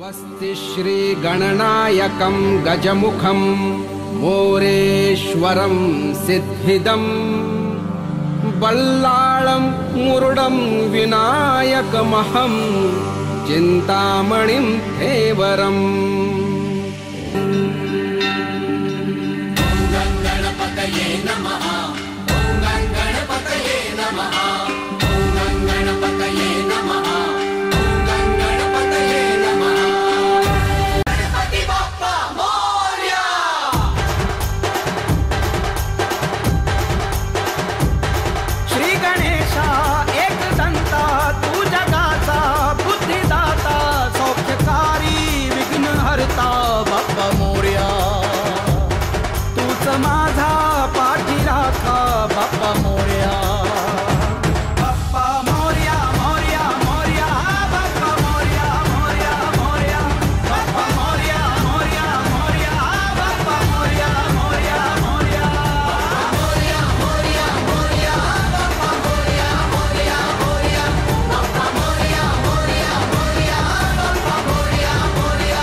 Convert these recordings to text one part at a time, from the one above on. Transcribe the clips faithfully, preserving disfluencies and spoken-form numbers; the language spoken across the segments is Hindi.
स्वस्ति श्री गणनायकं गजमुखं मोरेश्वरं सिद्धिदं बल्लाळं मुरुडं विनायकमहं चिन्तामणिं देवरम्। ओं गणपतये नमः, ओं गणपतये नमः, ओं गणपतये नमः, ओं गणपतये नमः। गणपति बाप्पा मोरया। श्री गणेशा एक दंता तू जगाचा बुद्धिदाता सौख्यकारी विघ्नहर्ता बाप्पा मोरया। तूच माझा पाठी राखा बाप्पा मोरया। बाप्पा मोरया मोरया मोरया बाप्पा मोरया मोरया मोरया बाप्पा मोरया मोरया मोरया बाप्पा मोरया मोरया मोरया मोरया मोरया मोरया बाप्पा मोरया मोरया मोरया बाप्पा मोरया मोरया मोरया बाप्पा मोरया मोरया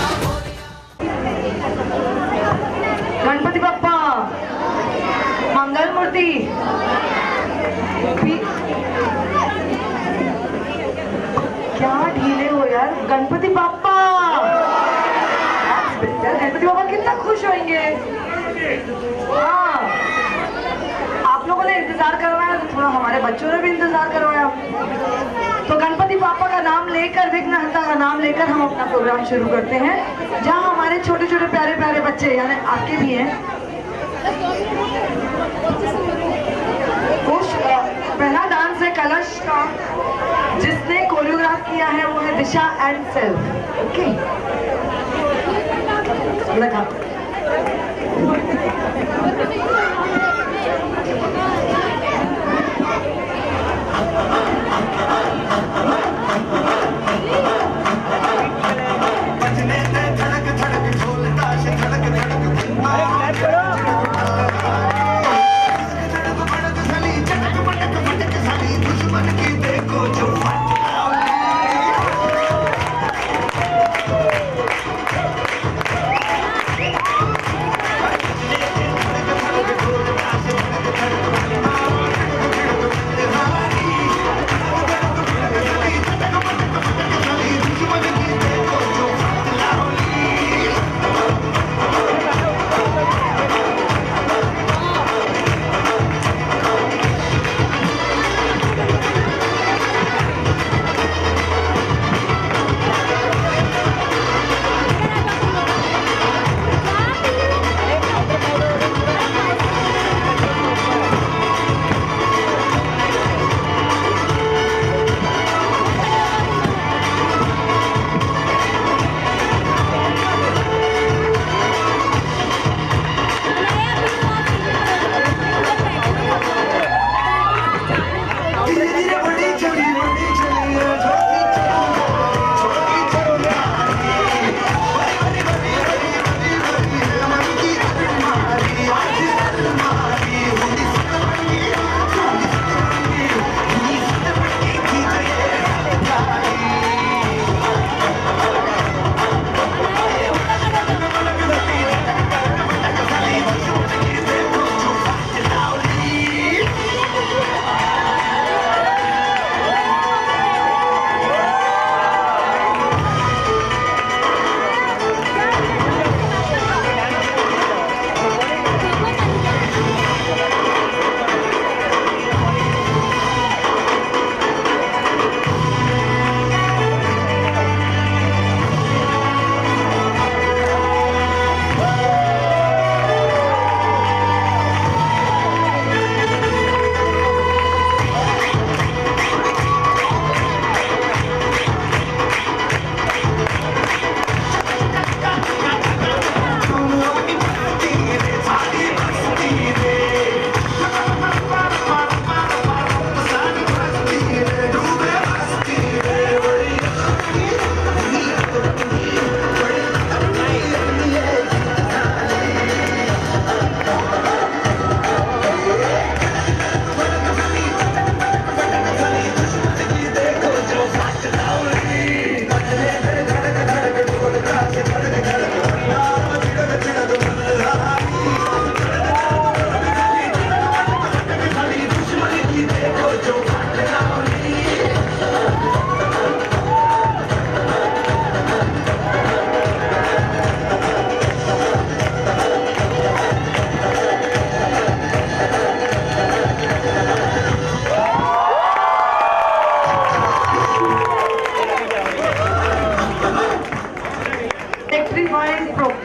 मोरया। गणपति बाप्पा मंगल मूर्ति क्या ढीले हो यार। गणपति बाप्पा गणपति बाप्पा कितना खुश होंगे। हाँ आप लोगों ने इंतजार करवाया तो थोड़ा हमारे बच्चों ने भी इंतजार करवाया। तो गणपति बाप्पा का नाम लेकर विघ्नहर्ता का नाम लेकर हम अपना प्रोग्राम शुरू करते हैं, जहां हमारे छोटे छोटे प्यारे प्यारे बच्चे यानी आपके भी हैं। कुछ पहला डांस है कलश का, जिसने कोरियोग्राफ किया है वो है दिशा एंड सेल्फ। ओके लगा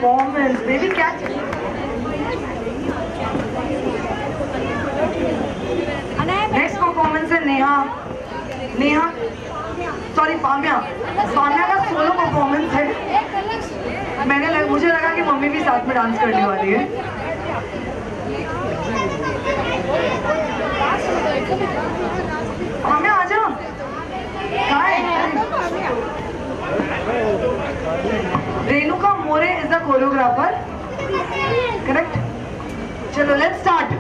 परफॉर्मेंस बेबी क्या नेक्स्ट परफॉर्मेंस है नेहा नेहा सॉरी पाम्या पाम्या का सोलो परफॉर्मेंस है। मैंने लग, मुझे लगा कि मम्मी भी साथ में डांस करने वाली है। पाम्या आ जाओ। Renuka More is the choreographer correct. चलो लेट्स स्टार्ट।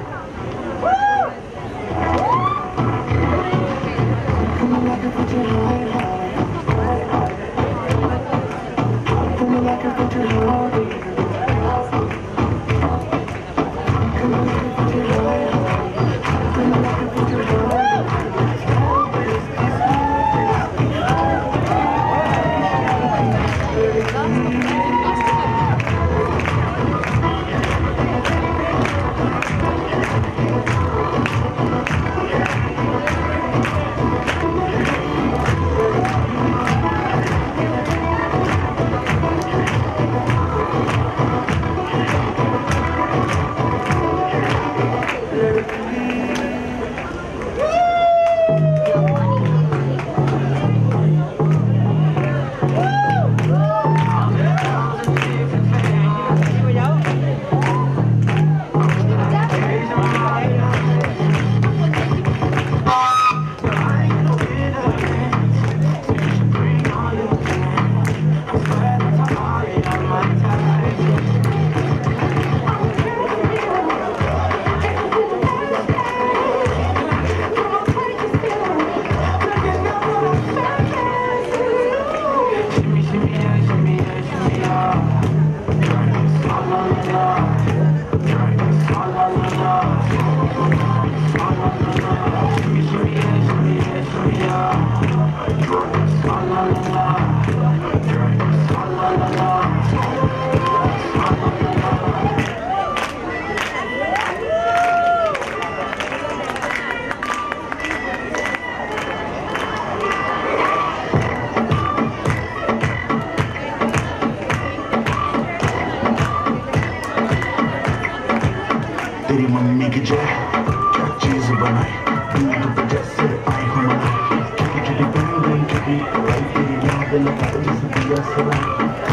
तेरी मम्मी की जय क्या चीज बनाई दूध पे जैसे आई हमारी छोटी छोटी बन गई छोटी आई तेरी याद लगा जिस दिया सराय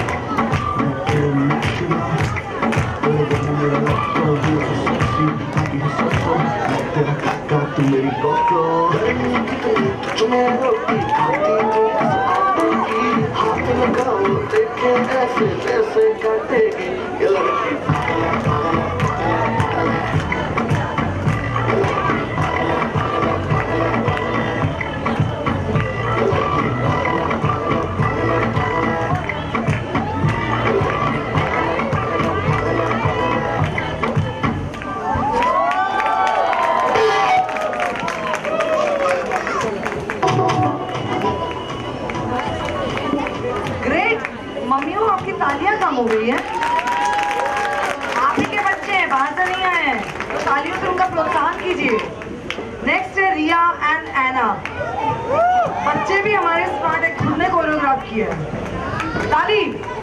मैं तेरे नक्शा तेरे बने मेरा लक्ष्य दिल से सेक्सी आगे है सोचो मैं तेरा काका तू मेरी कोको तुम्हें रोटी खाती तो आती हाथ लगाओ देखे ऐसे जैसे काटेगी ये लड़की तालियां कम हो गई है। आप ही के बच्चे हैं बाहर से नहीं आए हैं तो तालियों से उनका प्रोत्साहन कीजिए। नेक्स्ट है रिया एंड एना। बच्चे भी हमारे स्मार्ट एक खुद ने कोरियोग्राफ किया है। ताली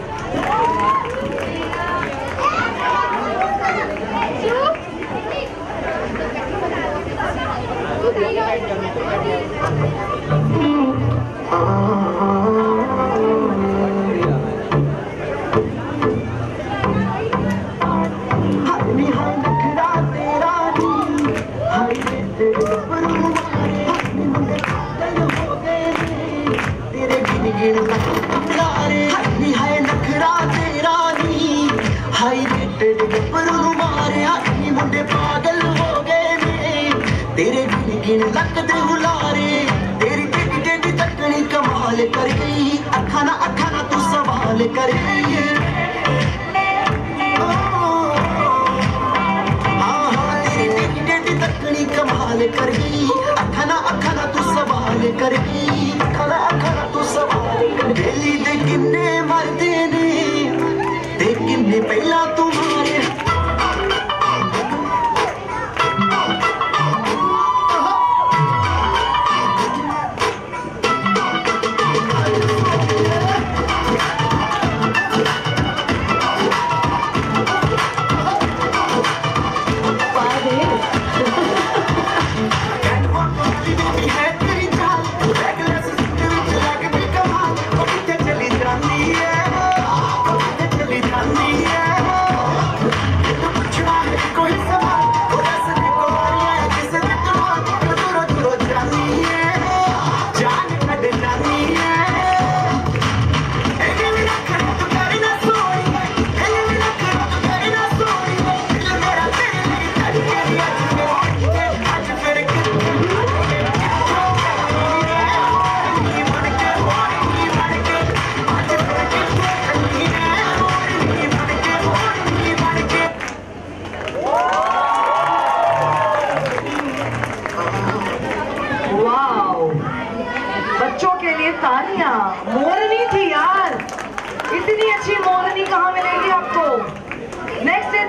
लगते हुलारे तेरी टेढ़ी टेढ़ी तकनी कमाल कर गई अखा ना अखा ना तू सवाल कर गई हाँ हाँ तेरी टेढ़ी टेढ़ी तकनी कमाल कर गई अखा ना अखा ना तू सवाल कर गई अखा ना अखा ना तू सवाल कर गई दे किन्ने मरदे ने दे किन्ने पहला तुम्हारे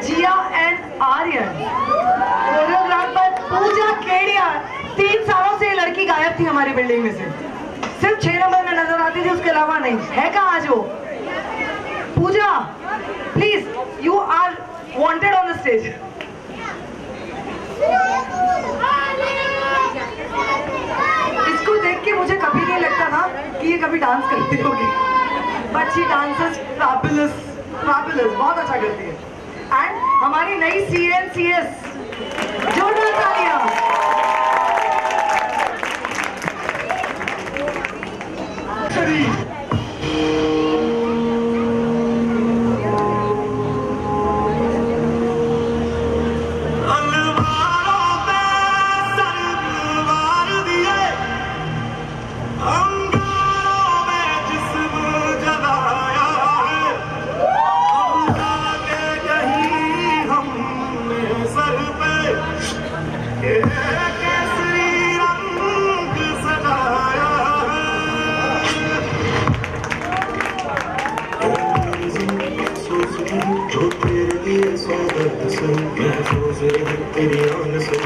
जिया एंड आर्यन, कोरियोग्राफर पूजा केडिया। तीन सालों से ये लड़की गायब थी हमारी बिल्डिंग में से, सिर्फ छह नंबर में नजर आती थी, उसके अलावा नहीं। है कहाँ आज वो? Pooja, please, you are wanted on the stage. इसको देख के मुझे कभी नहीं लगता था कि ये कभी डांस करती होगी, but she dances fabulous, fabulous, बहुत अच्छा करती है। एंड हमारी नई सी एन सी एस, जोरदार तालियां। तेरी आन से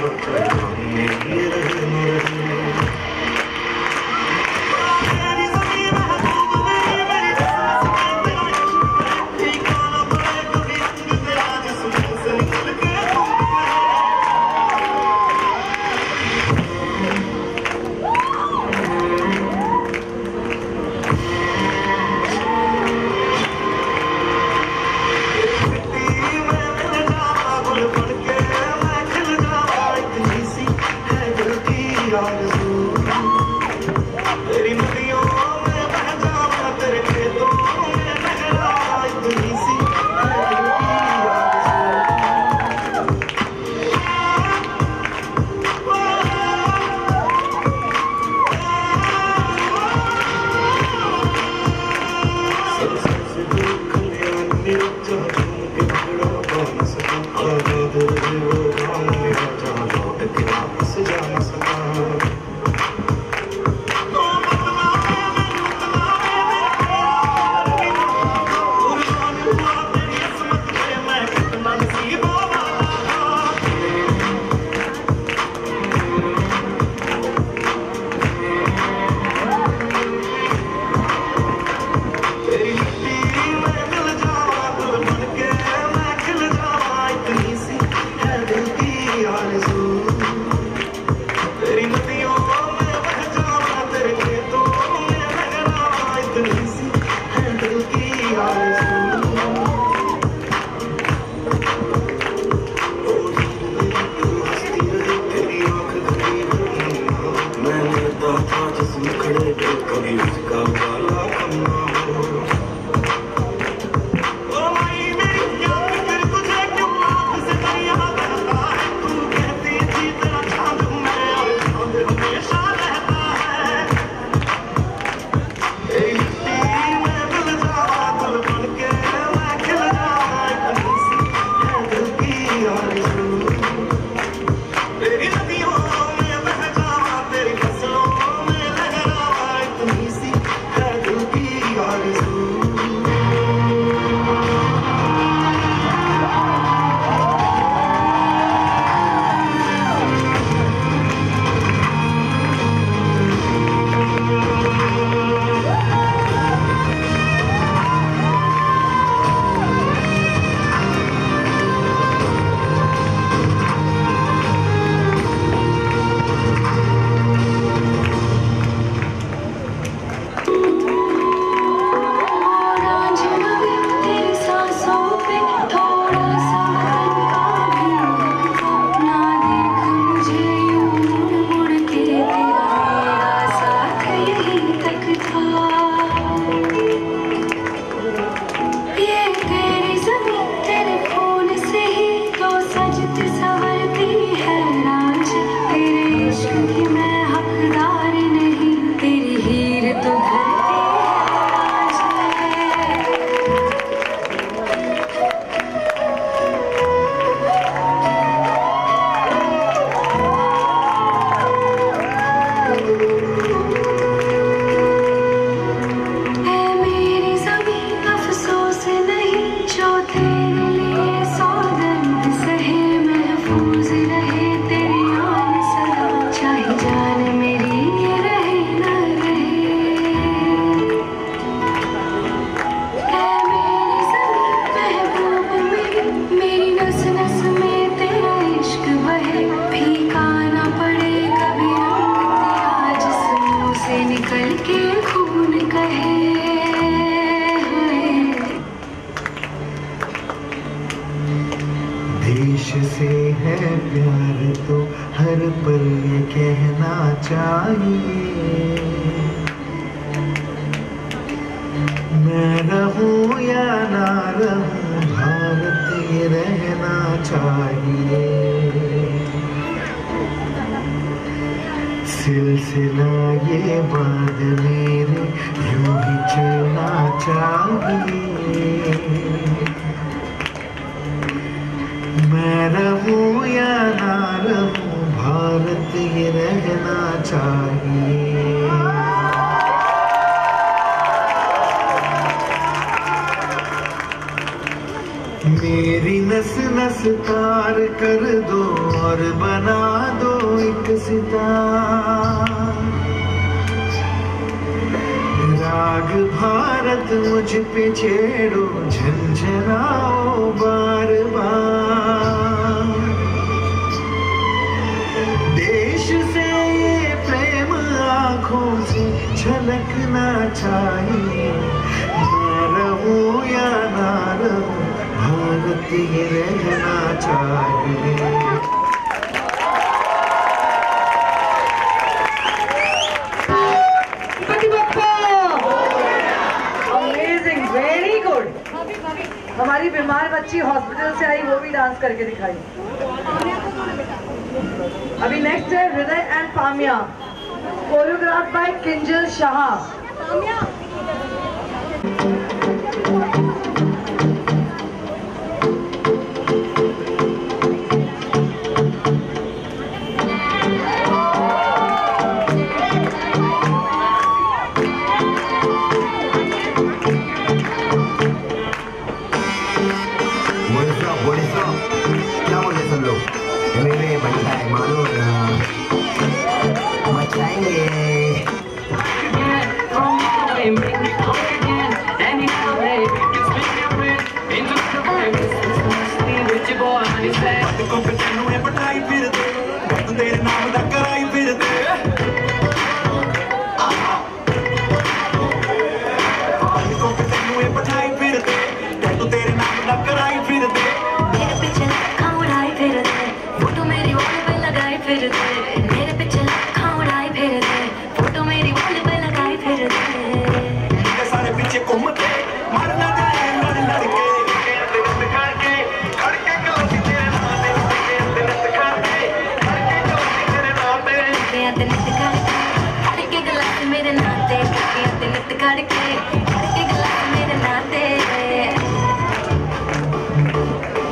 जिससे है प्यार तो हर पल ये कहना चाहिए, मैं रहूं या ना रहूं भारत ये रहना चाहिए। सिलसिला ये बात मेरे यूं ही चलना चाहिए, मैं रहूं या ना रहूं भारत ये रहना चाहिए। मेरी नस नस तार कर दो और बना दो एक सितार, राग भारत मुझ पे छेड़ो झंझनाओ बार बार। देश से ये प्रेम आँखों से झलकना चाहिए, मैं रहूं या ना रहूं भारत ये रहना चाहिए। Amazing, very good. हमारी बीमार बच्ची हॉस्पिटल से आई, वो भी डांस करके दिखाई। अभी नेक्स्ट है Hriday and Pamiya, choreograph by Kinjal Shah. क्या बोले सब लोग? मेरे बनता है मानो मचाएंगे। तेरे नाम दा कराई फिरदे, पठाई फिरदे, तू तेरे नाम दा कराई फिरदे। मेरे पीछे लाखा उड़ाई फिरदे, फोटो मेरी वॉल पे लगाई फिरदे। मेरे पीछे लाखा उड़ाई फिरदे, फोटो मेरी वॉल पे लगाई फिरदे। सारे पीछे घूमते मरना जाए लड़ लड़ के, करके करके गलती तेरे नाम पे, गलत करके करके गलती तेरे नाम पे। किया ते नित करके करके गलत मेरे नाते, किया ते नित करके करके गलत मेरे नाते।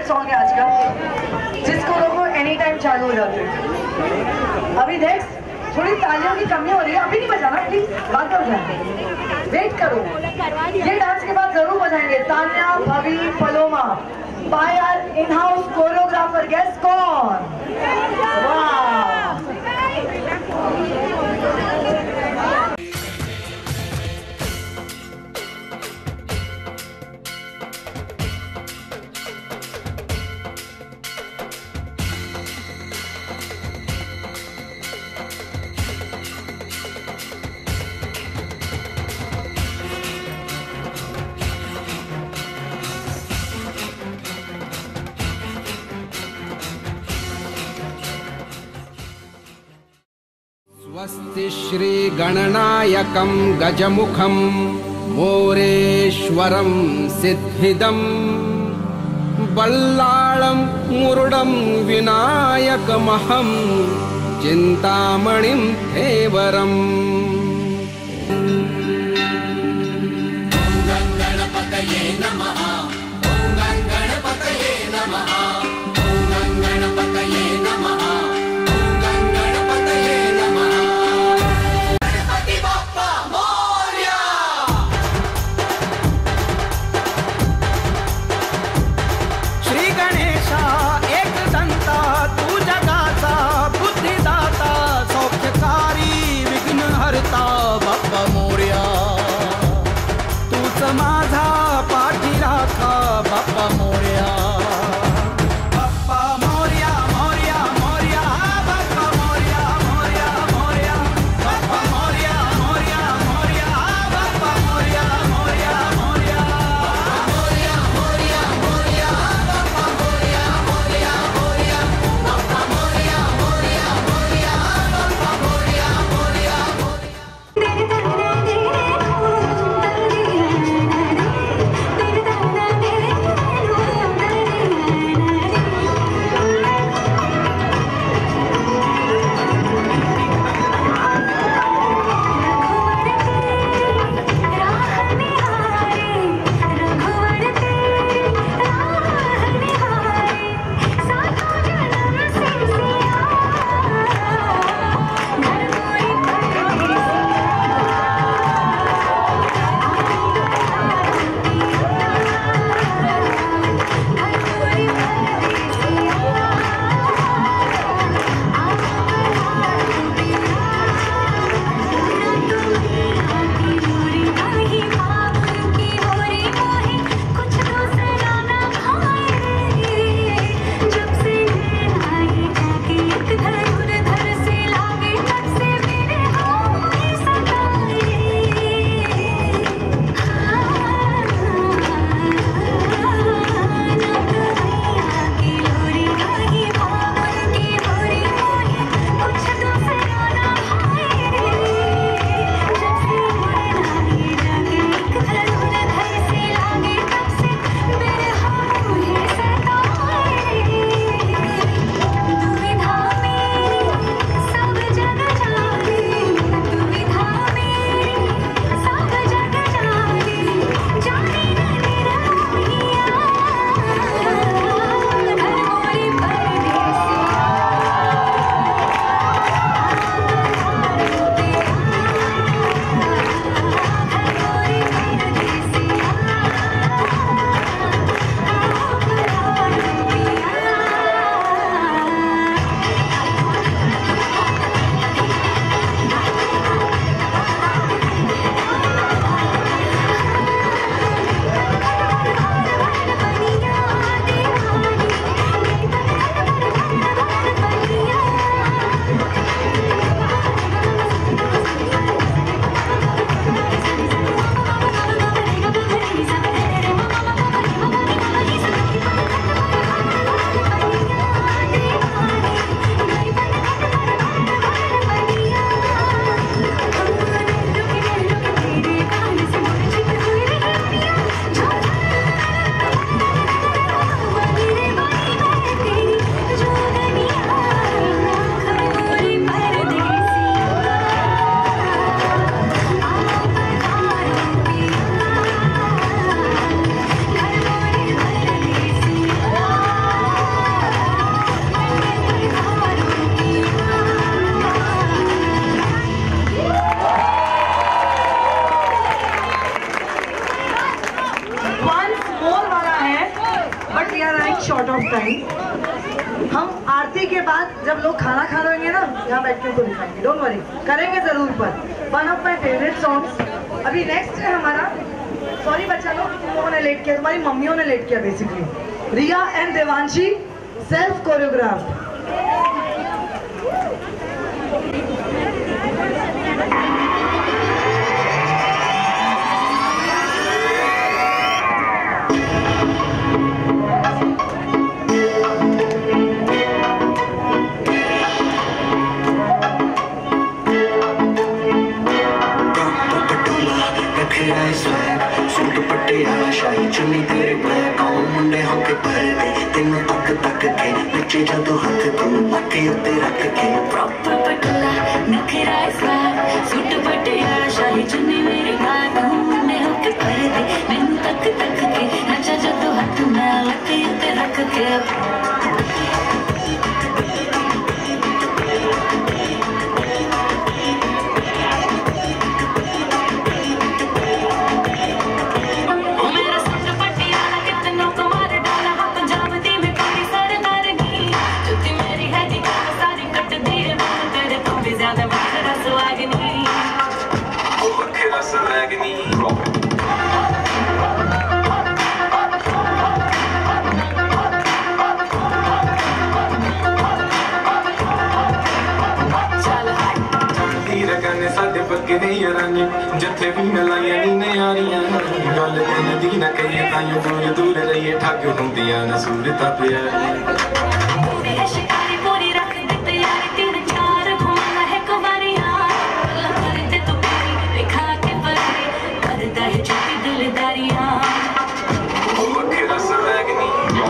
फेवरेट सॉन्ग है आज का, जिसको लोगों एनी टाइम चालू हो जाते हैं। अभी देख थोड़ी तालियों की कमी हो रही है, अभी नहीं बजाना प्लीज, बाद में बजाना, वेट करो। ये डांस के बाद जरूर बजाएंगे। Tanya, Bhavi, Paloma, by our in house choreographer. Guess कौन? वाह, स्वस्ति श्री गणनायकं गजमुखं मोरेश्वरं सिद्धिदं बल्लाळं मुरुडं विनायकमहं चिन्तामणिं धेवरम्। गणपतये नमः, ॐ गणपतये नमः, ॐ गणपतये नमः, ॐ गणपतये नमः। गणपति बाप्पा मोरया। श्री गणेशा एक संता तू जगाचा बुद्धिदाता सौख्यकारी विघ्नहर्ता बाप्पा मोरया। तूच माझा पाठी राखा Bappa Morya. Bappa Morya Morya Morya Bappa Morya Morya Morya Bappa Morya Morya Morya Bappa Morya Morya Morya Morya Morya Morya Bappa Morya Morya Morya Bappa Morya Morya Morya Bappa Morya Morya Morya. bit short of time. हम आरती के बाद जब लोग खाना खा रहे होंगे ना, यहाँ बैठ के उनको दिखाएंगे, डोंट वरी, करेंगे जरूर। पर one of my favourite songs अभी नेक्स्ट है हमारा। सॉरी बच्चा लोग, तुम लोगों ने लेट किया, तुम्हारी मम्मियों ने लेट किया basically. Riya and Devanshi self choreograph. शाही चुनी तेरे ब्लैक और मुंडे होके भरते तेनू तक तक के नचे जदों हाथ तू मक्के उत्ते रख के प्रॉपर पटला नखरा स्टाइल सूट पटियाला शाही चुन्नी मेरी ब्लैक और मुंडे होके भरते तेनू तक तक के नचे जदों हाथ मैं मक्के उत्ते रख के जथे भी नलाइया नी नयारियां गल दिन दी न कहिए ताइयों दूर दूर रहिए ठग हुंदियां न सूरतां प्यारियां शिकारी पूरी रख दे तैयारी तीन चार घुमाना है कुमारियां अल्लाह करे ते तू दिखा के बरदे करदा है छुपी दिलदारियां ओ अखेरा सवैगनी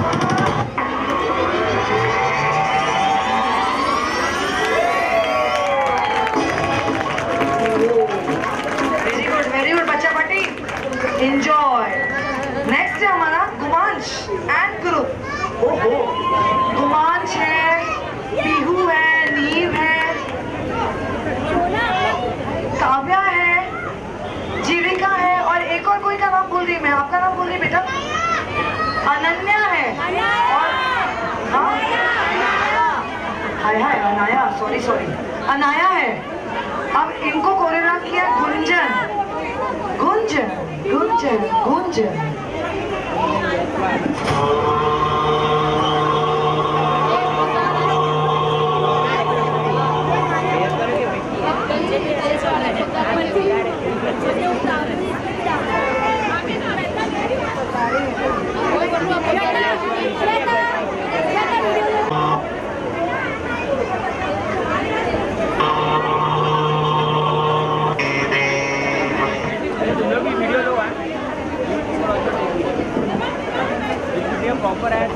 Enjoy. Next है हमारा गुमांश एंड ग्रुप। ओहो, गुमांश है, पीहू है, नीव है, काव्या है, जीविका है और एक और कोई का नाम भूल रही मैं। आपका नाम भूल रही बेटा? अनन्या है और हाँ hi hi Anaya, sorry sorry Anaya है। अब इनको कोरियोग्राफ किया गुंजन गुंजन गुंजन गुंजन प्रॉपर है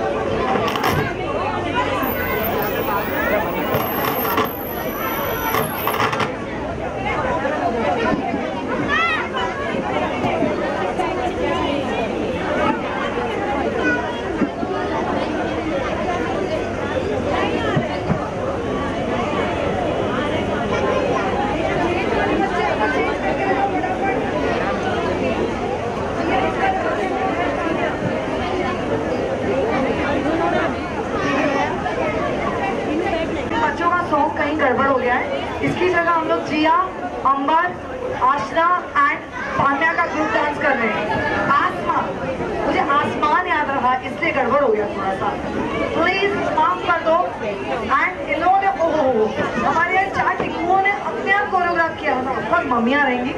इसकी जगह हम लोग जिया, अंबर, आशना एंड पान्या का ग्रुप डांस कर रहे हैं। आसमा, मुझे आसमान याद रहा इसलिए गड़बड़ हो गया थोड़ा सा, प्लीज माफ कर दो। एंड इन लोगों ने ओहो हमारे यहाँ चार टिक्कुओं ने अपने आप कोरियोग्राफ किया था, पर मम्मियाँ रहेंगी।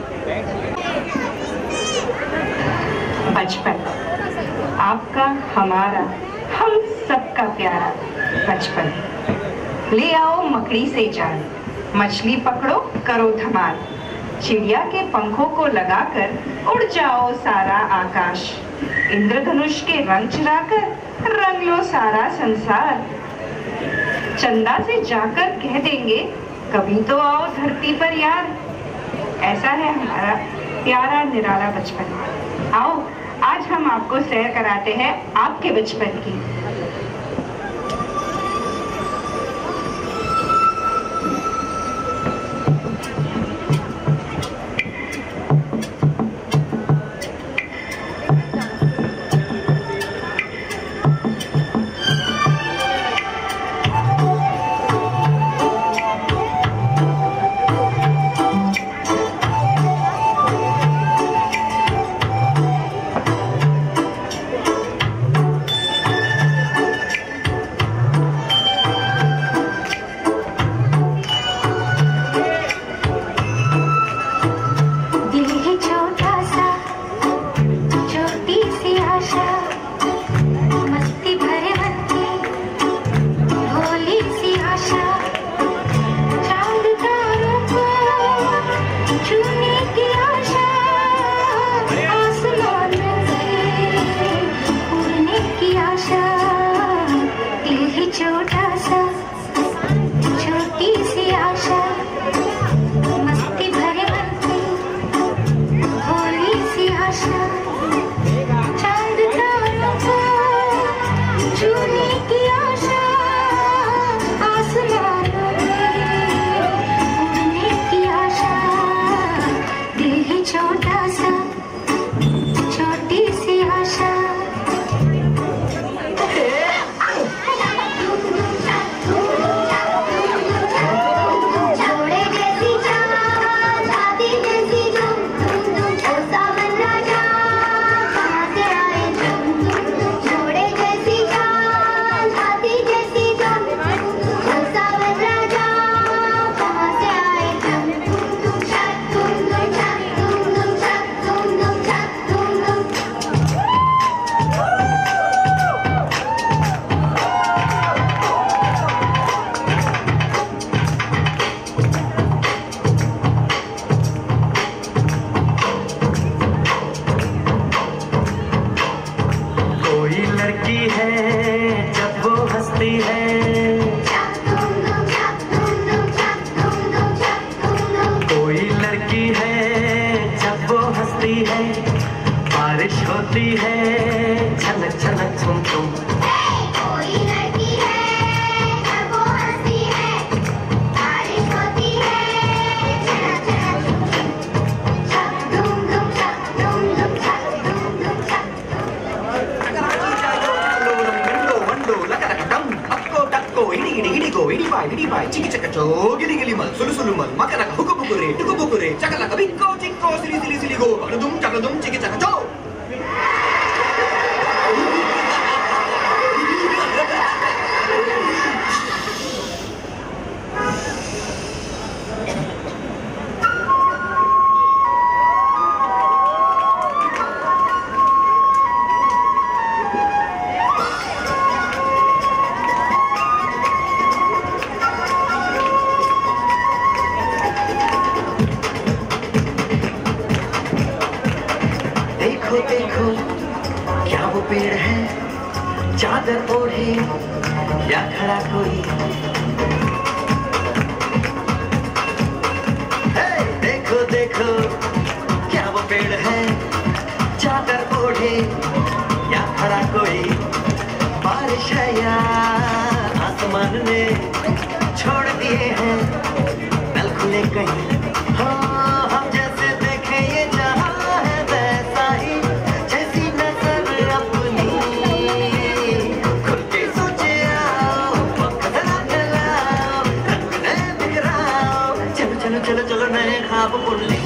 बचपन आपका हमारा हम सबका प्यारा बचपन। ले आओ मकड़ी से जान, मछली पकड़ो करो धमाल, चिड़िया के पंखों को लगाकर उड़ जाओ सारा आकाश, इंद्रधनुष के रंग चुराकर रंग लो सारा संसार, चंदा से जाकर कह देंगे कभी तो आओ धरती पर यार। ऐसा है हमारा प्यारा निराला बचपन। आओ आज हम आपको सैर कराते हैं आपके बचपन की। होती है छलक छलक छुम छुम। कोई लड़की है और वो हंसती है, बारिश होती है छलक छलक छुम छुम। छक धूम धूम छक धूम धूम छक धूम धूम छक। చికి చకచో గిలి గిలి మల్ సులు సులు మల్ మకర హుకు బుకురే టుకు బుకురే చకల కబిక్కో చిక్కో సిలి సిలి సిలి గో అడుదుం చకదుం చికి చకచో। चादर ओढ़े या खड़ा कोई, हे देखो देखो क्या वो पेड़ है, चादर ओढ़े या खड़ा कोई। बारिश है या आसमान ने छोड़ दिए हैं नल खुले कहीं। हाँ हम जैसे देखे ये जहां है वैसा ही, जैसी नजर अपनी चलो चलो नए ख्वाब बुन ले।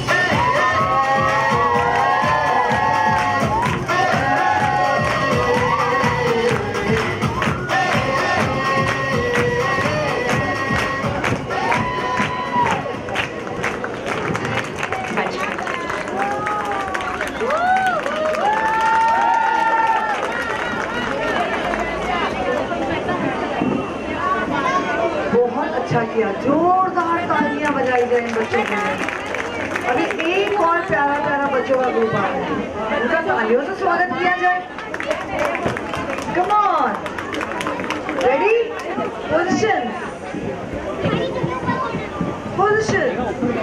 बहुत अच्छा किया, जोरदार तालियां बजाई जाए इन बच्चों के लिए। अभी एक और प्यारा प्यारा बच्चों का ग्रुप आ रहा है, उनका तालियों से स्वागत किया जाए। Come on, ready, position position.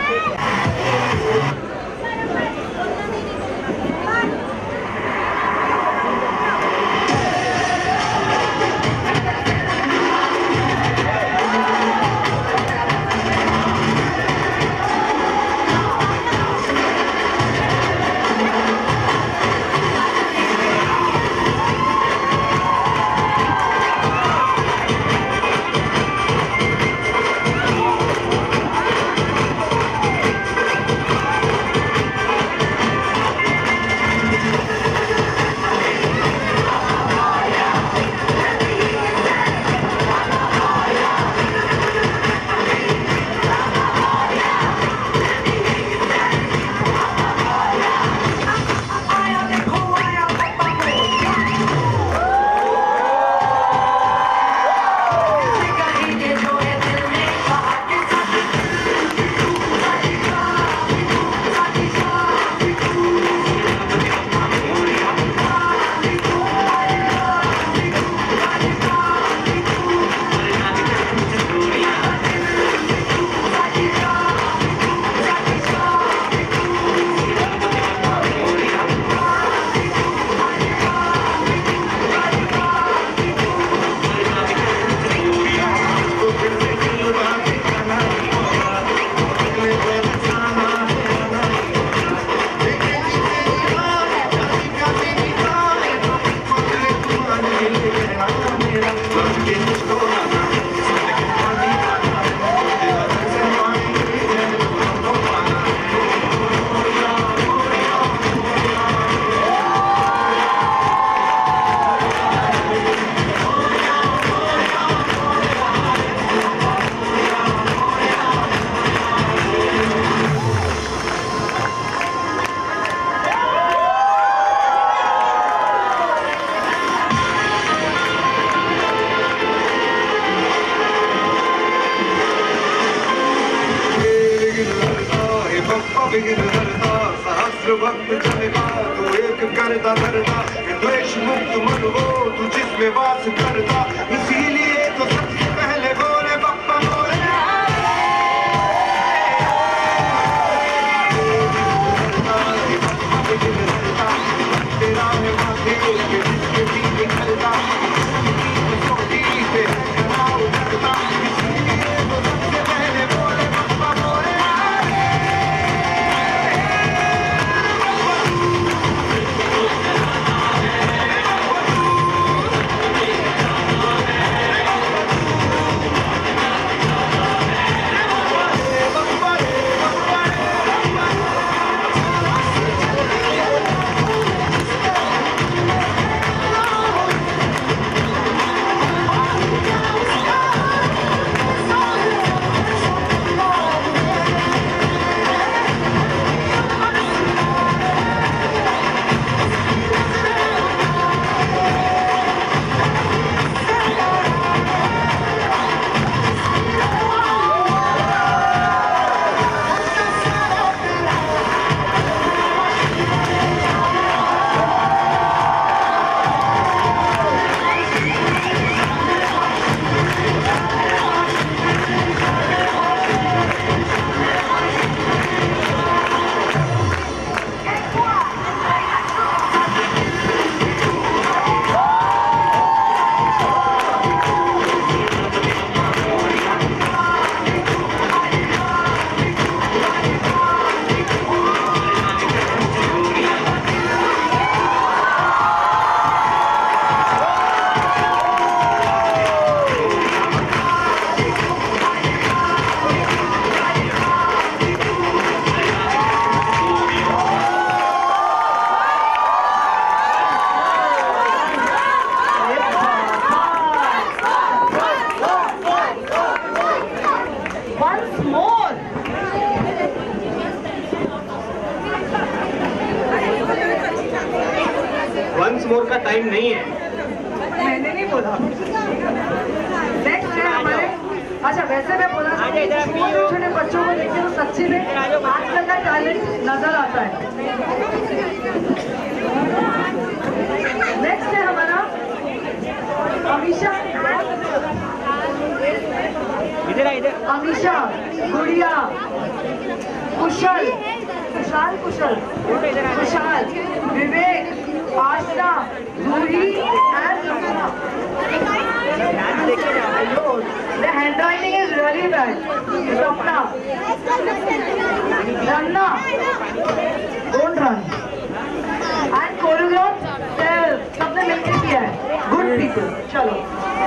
वक्त चलेगा तू एक करता करता द्वेष मुक्त मन हो तू जिसमें वास करता, इसीलिए तो सबसे पहले बोले बप्पा बोले। तेरा वंस मोर का टाइम नहीं है। मैंने नहीं बोला। नेक्स्ट है हमारे, अच्छा वैसे मैं बोला छोटे छोटे बच्चों को देखते हो सच्ची में आजकल का टैलेंट नजर आता है। नेक्स्ट है हमारा Amisha, Amisha, Gudiya, Kushal, Kushal, Kushal, Kushal, Vivek, Aashna, Ruhi and Ramna. The handwriting is really bad. Rana, Rana, don't run. And choreograph, सबने मिलकर किया है. Good people. चलो.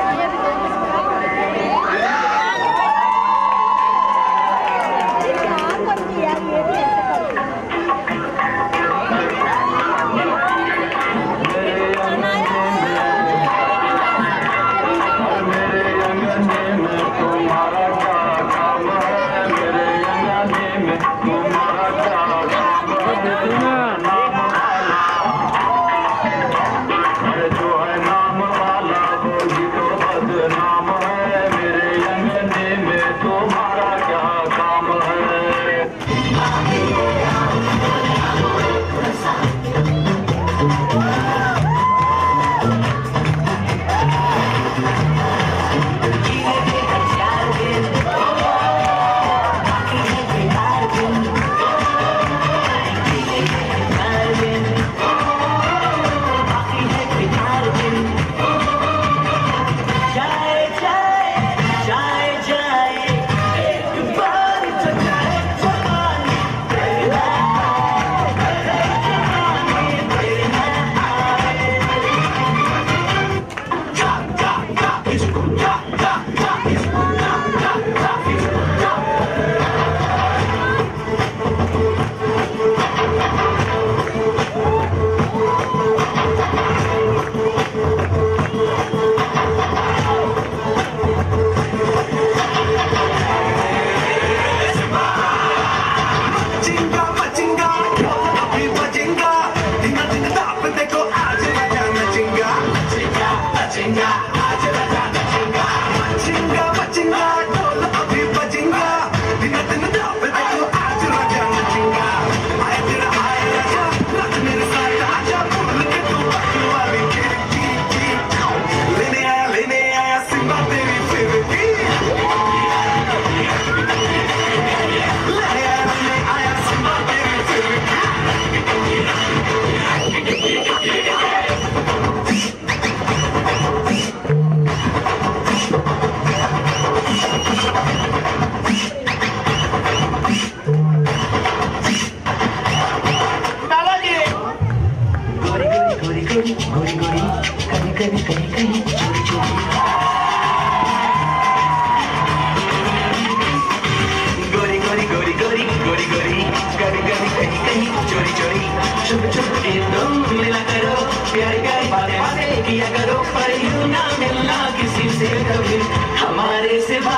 हमारे सिवा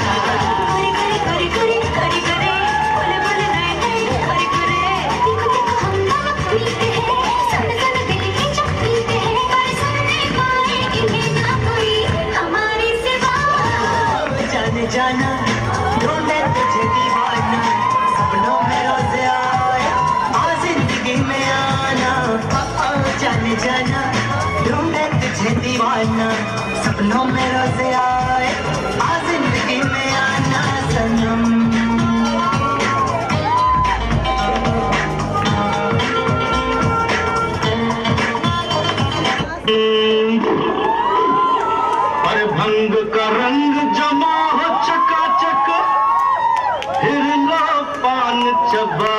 जाना ढूंढे तुझे दीवाना सपनों में रोज आया आ जिंदगी में आना जाने जाना ढूंढे तुझे दीवाना सपनों में रोज आए आ जिंदगी में आना सनम पर भंग का रंग जमा हो चकाचक फिर लो पान चबा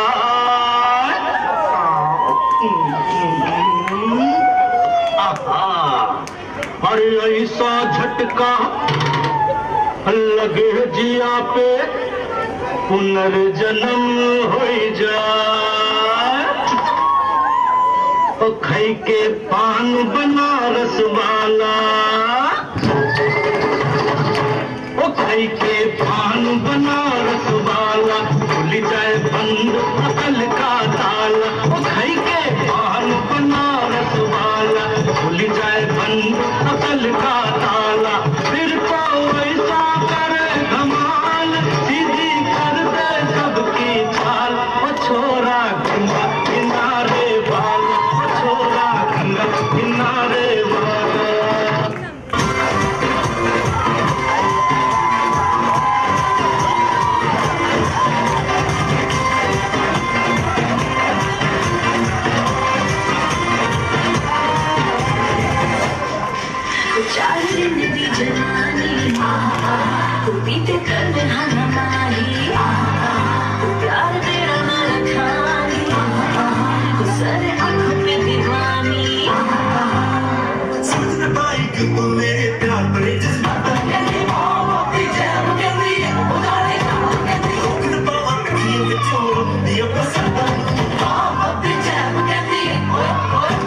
और ऐसा झटका लगे जिया पे पुनर्जन्म हो जाए ओ खाई के पान बनारस वाला ओ खाई के पान बनारस वाला खुल जाए बंद अकल का ताला ओ खाई के पान बनारस वाला पीते कर हमारी प्यार तेरा न रखानी सारे आंखों पे दीवानी समझ न पाई कि तू मेरे प्यार पर जज्बात कहती मोहब्बत जैम कहती उजाले कहती रोक न पावा अखियों के चोर दिया पसंद मोहब्बत जैम कहती ओए ओए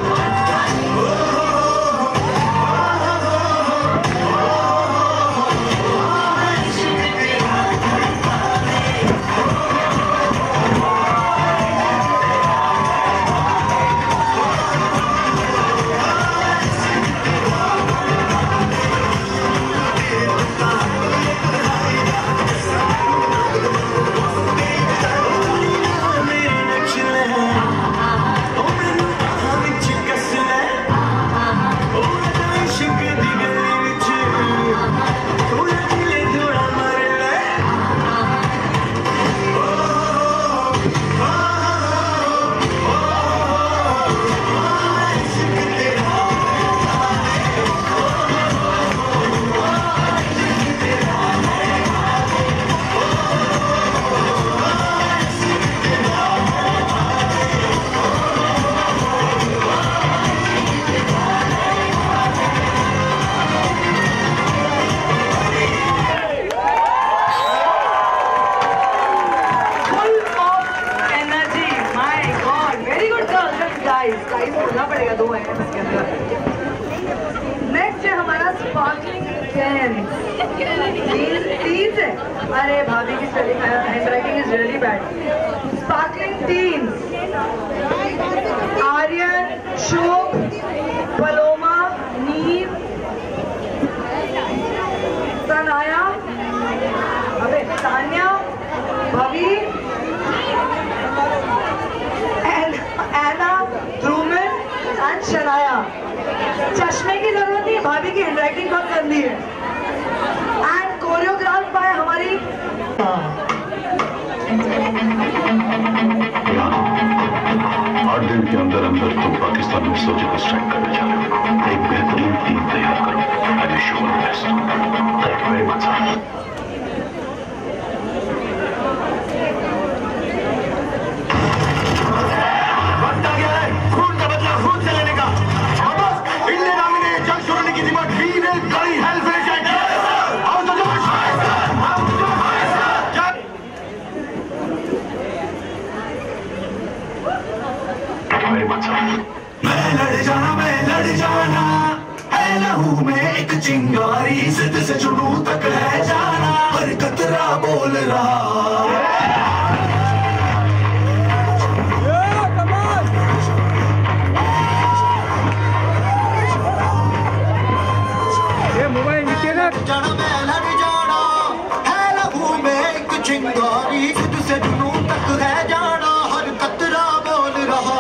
नेक्स्ट है हमारा स्पार्कलिंग टेन। तीस है। अरे भाभी की spelling handwriting is really bad. Sparkling teen Aryan, Shubh, Paloma, Neev, Tanaya, अबे तान्या, भाभी, एना, ध्रुवन एंड शनाया। चश्मे की जरूरत नहीं, भाभी की हैंडराइटिंग बहुत गंदी है। एंड कोरियोग्राफ बाय हमारी आठ दिन के अंदर अंदर तुम पाकिस्तान में सर्जिकल स्ट्राइक करने जा रहे हो। एक बेहतरीन टीम तैयार करो। I wish you all the best. Thank you very much sir. मैं लड़ जाना मैं लड़ जाना है लहू में एक चिंगारी जिद से जुनू तक है जाना हर कतरा बोल रहा जाना मैं लड़ जाना है लहू में एक चिंगारी जिद से जुनू तक है जाना हर कतरा बोल रहा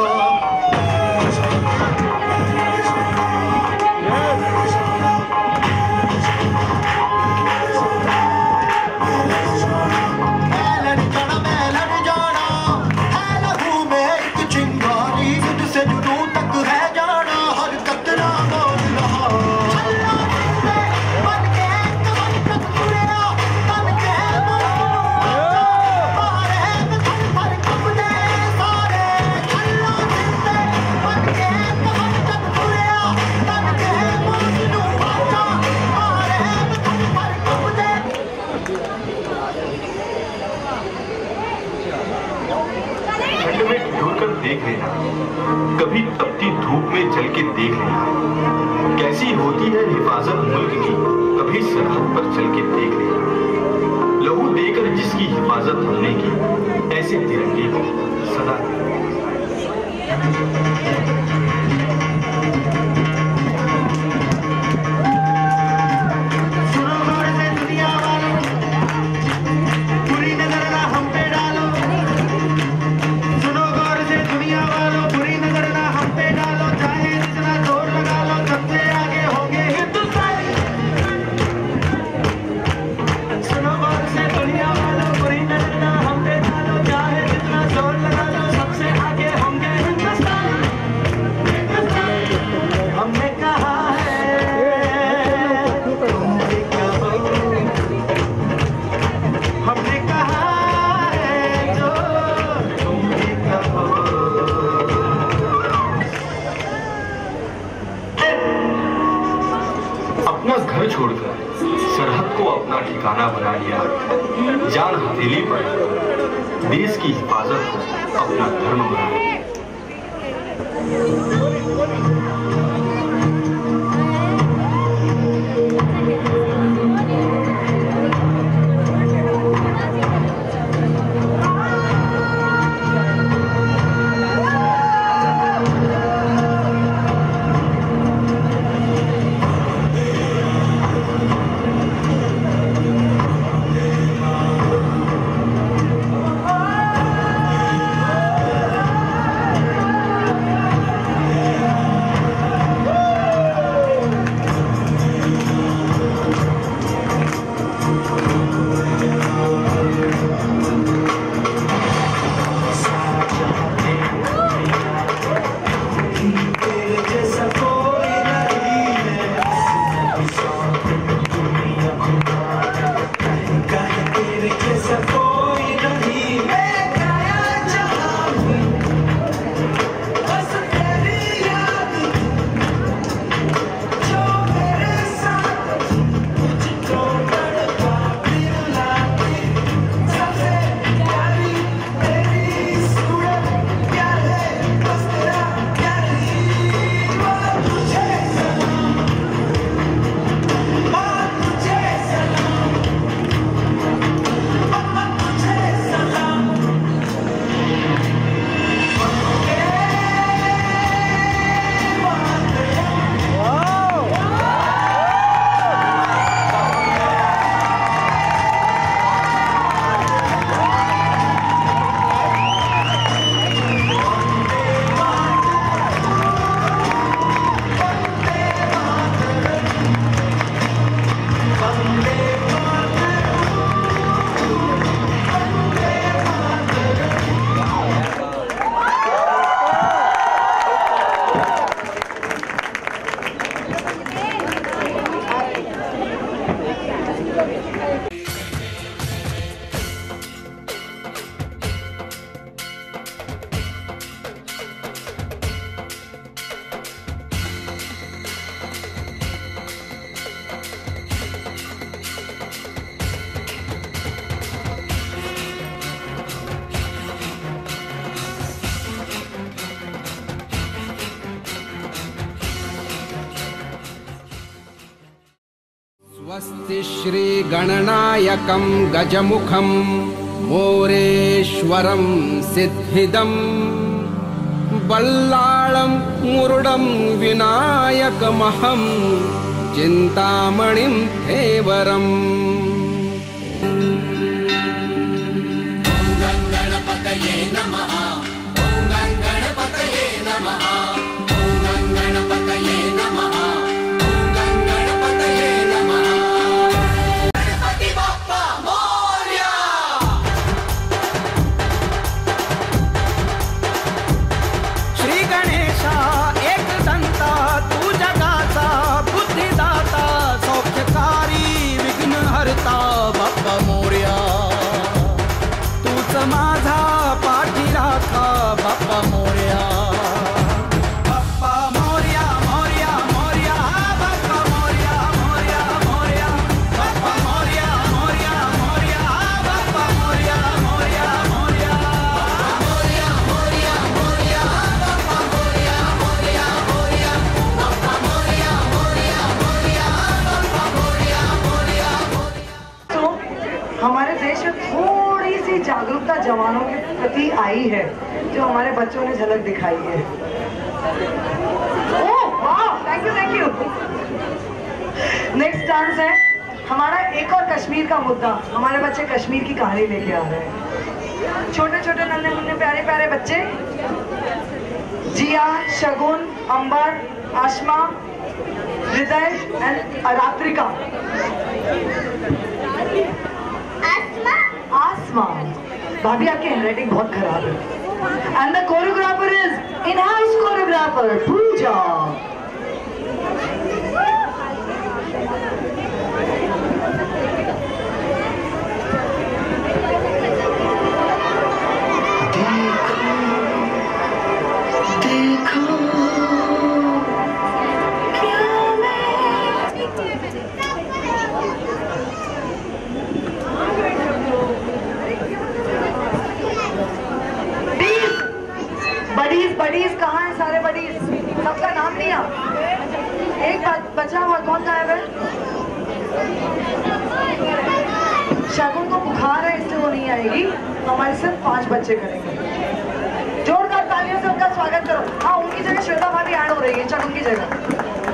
कभी तपती धूप में चल के देख लेना कैसी होती है हिफाजत मुल्क की। कभी सरहद पर चल के देख लेना लहू देकर जिसकी हिफाजत हमने की। ऐसे तिरंगे को सदा Let's go. अपना घर छोड़कर सरहद को अपना ठिकाना बना लिया, जान हथेली पर देश की हिफाजत को अपना धर्म बना लिया। स्वस्ति श्री गणनायकं गजमुखं मोरेश्वरं सिद्धिदं बल्लाळं मुरुडं विनायकमहं चिन्तामणिं धेवरम्। ओं गणपतये नमः, ओं गणपतये नमः, ओं गणपतये नमः, ओं गणपतये नमः। गणपति बाप्पा मोरया। श्री गणेशा एक दंता तू जगाचा बुद्धिदाता सौख्यकारी विघ्नहर्ता बाप्पा मोरया। तूच माझा पाठी राखा बाप्पा मोरया। बाप्पा मोरया मोरया मोरया बाप्पा मोरया मोरया मोरया बाप्पा मोरया मोरया मोरया बाप्पा मोरया मोरया मोरया मोरया मोरया मोरया बाप्पा मोरया मोरया मोरया बाप्पा मोरया मोरया मोरया बाप्पा मोरया मोरया मोरया। तो हमारे देश में थोड़ी सी जागरूकता जवानों के प्रति आई है, जो हमारे बच्चों ने झलक दिखाई है। ओह वाह, thank you thank you. Next dance है हमारा एक और कश्मीर का मुद्दा। हमारे बच्चे कश्मीर की कहानी लेके आ रहे हैं। छोटे छोटे नन्हे मुन्ने प्यारे प्यारे बच्चे, जिया, शगुन, अंबर, आशमा, हृदय एंड रात्रिका। आसमा। आसमा। भाभी आपकी हैंडराइटिंग बहुत खराब है। And the choreographer is in house choreographer Pooja. देखो क्या मैं एक बात बचा हुआ कौन गायब है? शगुन को बुखार है इसलिए वो नहीं आएगी। हमारे सिर्फ पांच बच्चे करेंगे। जोरदार तालियों से उनका स्वागत करो। हाँ, उनकी जगह श्वेता भाभी ऐड हो रही है शगुन की जगह।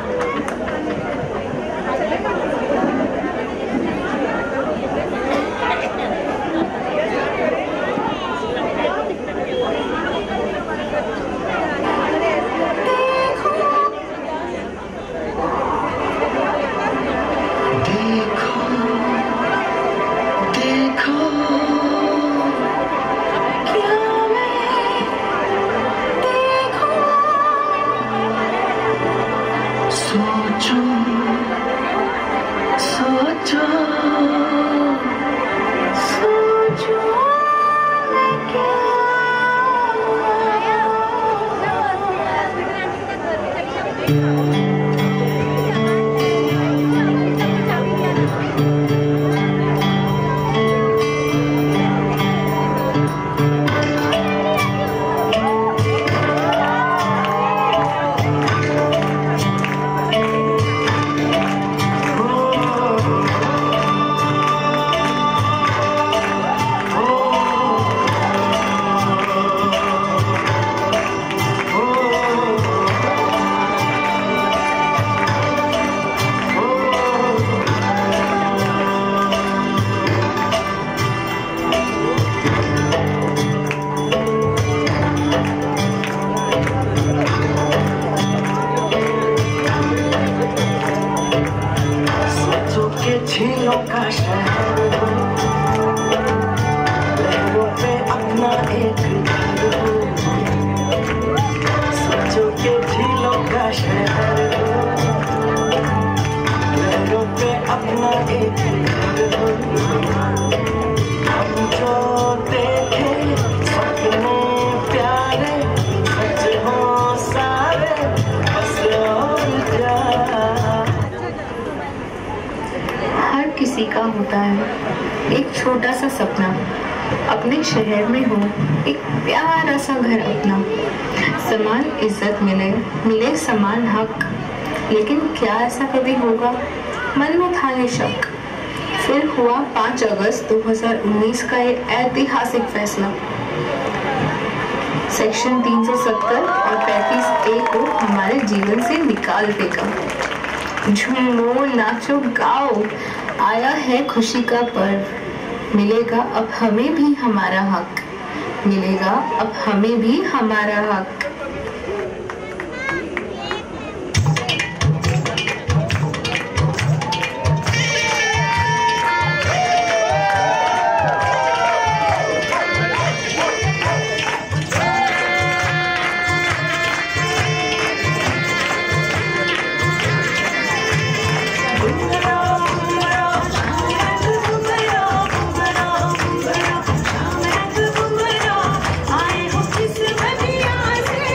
का होता है एक छोटा सा सपना, अपने शहर में हो एक प्यारा सा घर अपना, समान इज्जत मिले मिले समान हक। लेकिन क्या ऐसा कभी होगा? मन में था ये शक। फिर हुआ पाँच अगस्त दो हज़ार उन्नीस का एक ऐतिहासिक फैसला। सेक्शन तीन सौ सत्तर और पैंतीस ए को हमारे जीवन से निकाल देगा। झूमो नाचो गाओ, आया है खुशी का पर्व। मिलेगा अब हमें भी हमारा हक, मिलेगा अब हमें भी हमारा हक। आए हो किस बनिया से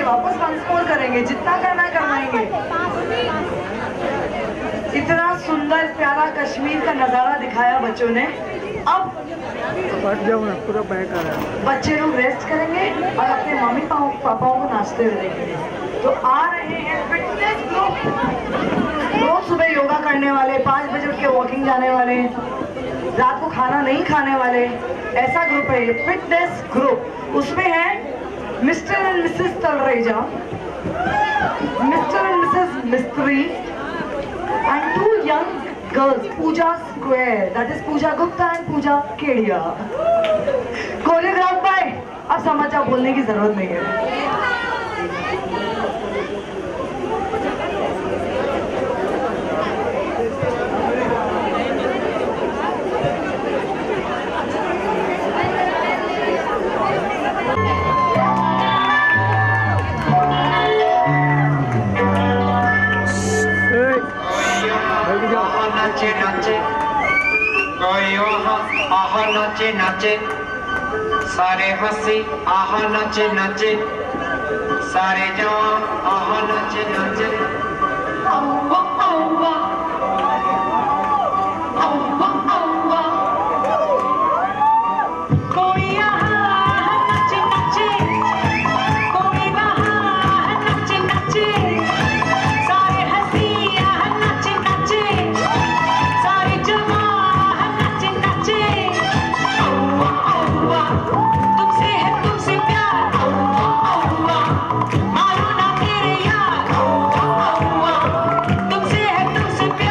वापस ट्रांसफर करेंगे, जितना करना है करवाएंगे। इतना सुंदर प्यारा कश्मीर का नजारा दिखाया बच्चों ने। अब पूरा बैक आ रहा है। बच्चे लोग रेस्ट करेंगे और अपने मम्मी पापाओं को नाचते हुए देखेंगे। तो आ रहे हैं फिटनेस ग्रुप, रोज सुबह योगा करने वाले, पाँच बजे उठ के वॉकिंग जाने वाले, रात को खाना नहीं खाने वाले, ऐसा ग्रुप है ये फिटनेस ग्रुप। उसमें है Mr and Mrs Talreja, Mr and Mrs Mistry and two young girls, Pooja square, that is Pooja Gupta and Pooja Kedia. Choreograph by, अब समाचार बोलने की जरूरत नहीं है। नाचे नाचे कोई वहाँ आह नाचे नाचे, सारे हंसी आह नाचे नाचे, सारे जवान आह नाचे नाचे। औवा औवा औवा औवा, कोई यहाँ नाचे नाचे, कोई वहाँ नाचे नाचे, सारे हंसी आह नाचे नाचे, सारे जवान नाचे नाचे। औवा औवा, तुमसे है तुमसे प्यार, औवा औवा, मारो ना तेरे यार, औवा औवा, तुमसे है तुमसे प्यार।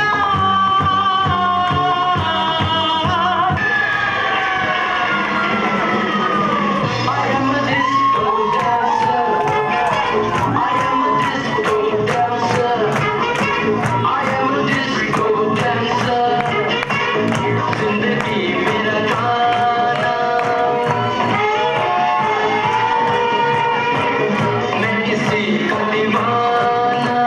I am a disco dancer, I am a disco dancer, I am a disco dancer, जिंदगी मेरा गाना, मैं किसी का दीवाना।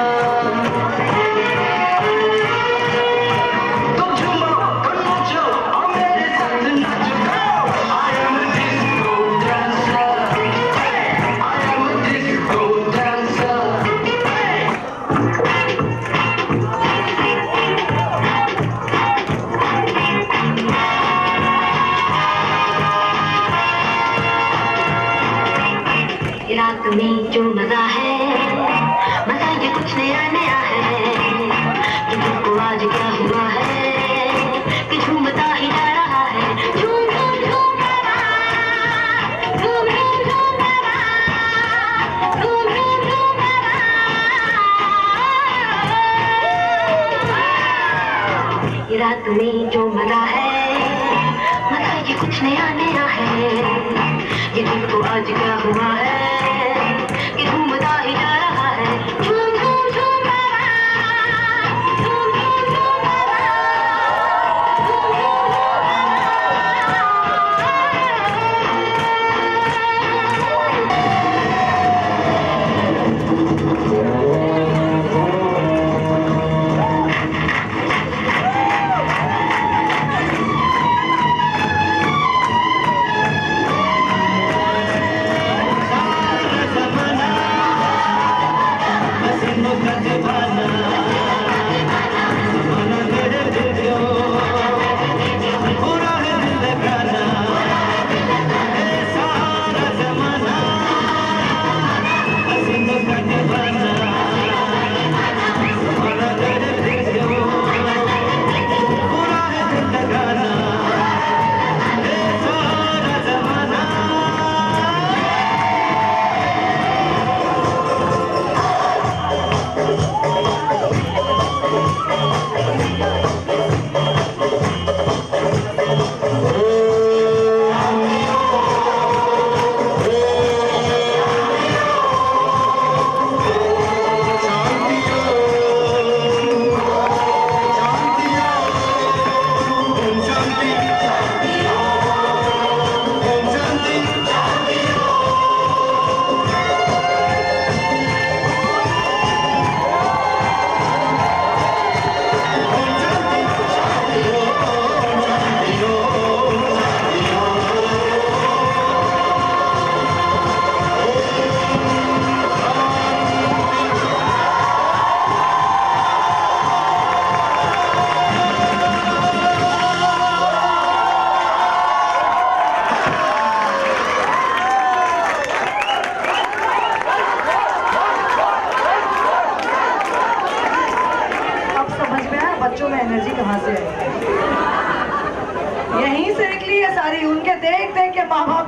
तो झूमो और नाचो और मेरे साथ नाचो। I am a disco dancer, I am a disco dancer। रात में जो मजा है, मजा ये कुछ नया नया है, कि तुमको आज क्या हुआ है, कि झूमता ही जा रहा है। झूम झूम झूम बाबा, झूम झूम झूम बाबा, झूम झूम झूम बाबा। ये रात में जो मजा है, मजा ये कुछ नया नया है, ये तुमको आज क्या हुआ है, कि झूमता ही जा रहा है। झूम झूम झूम बाबा, झूम झूम झूम बाबा, झूम झूम झूम बाबा।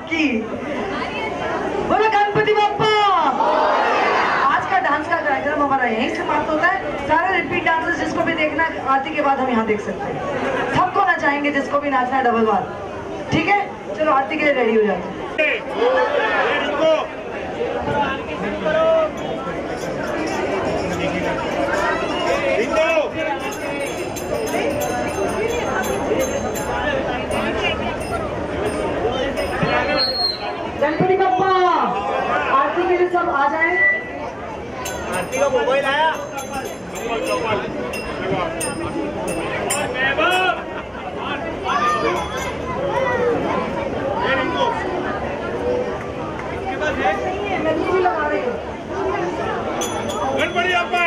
की। बोलो गणपति बप्पा। आज का डांस का कार्यक्रम हमारा यहीं समाप्त होता है। सारे रिपीट डांसर्स जिसको भी देखना आरती के बाद हम यहाँ देख सकते हैं। सबको नचाएंगे जिसको भी नाचना है डबल बार, ठीक है? चलो आरती के लिए रेडी हो जाते हैं। गणपति बप्पा आरती के लिए सब आ जाए। आरती का मोबाइल आया। लगा रही हूँ गणपति बप्पा।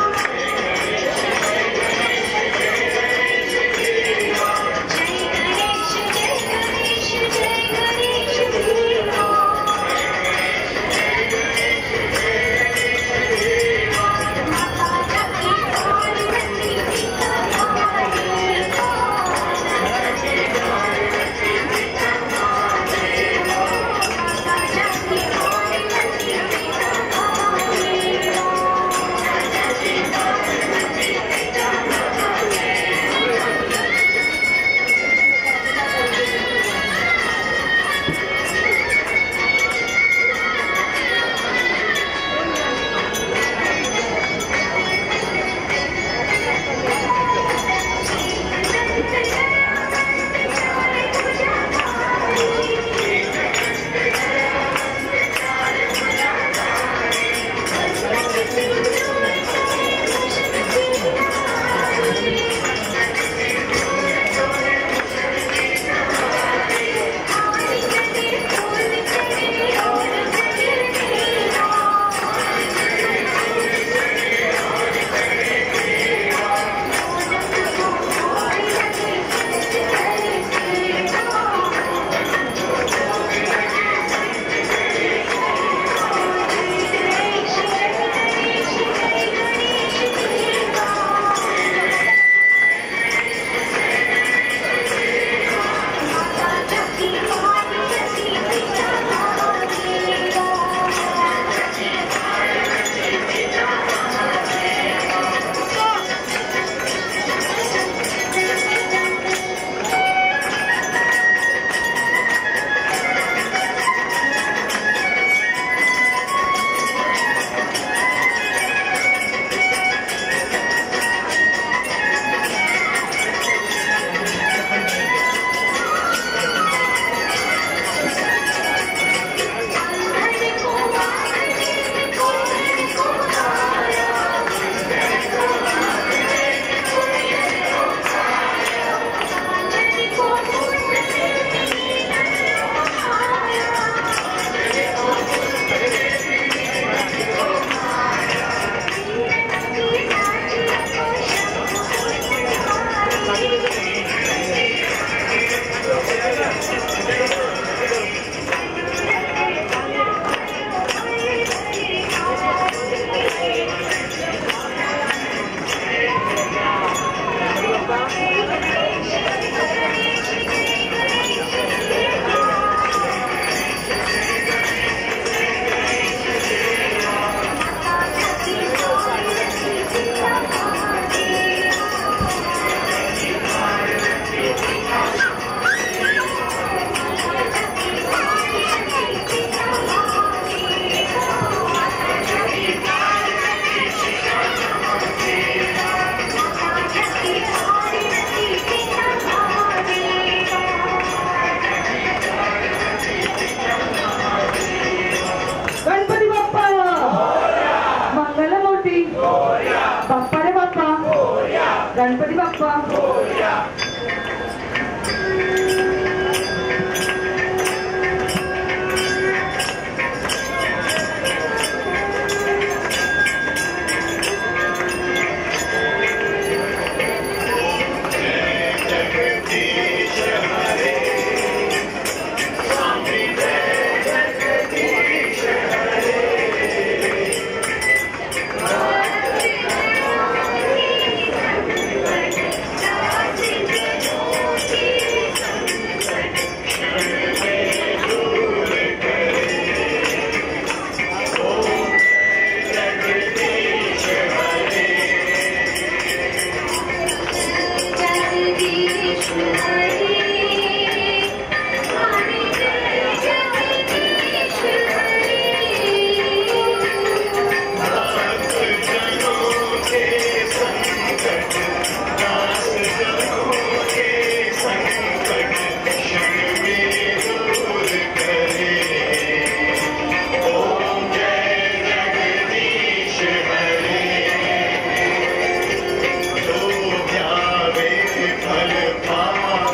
जय गणेश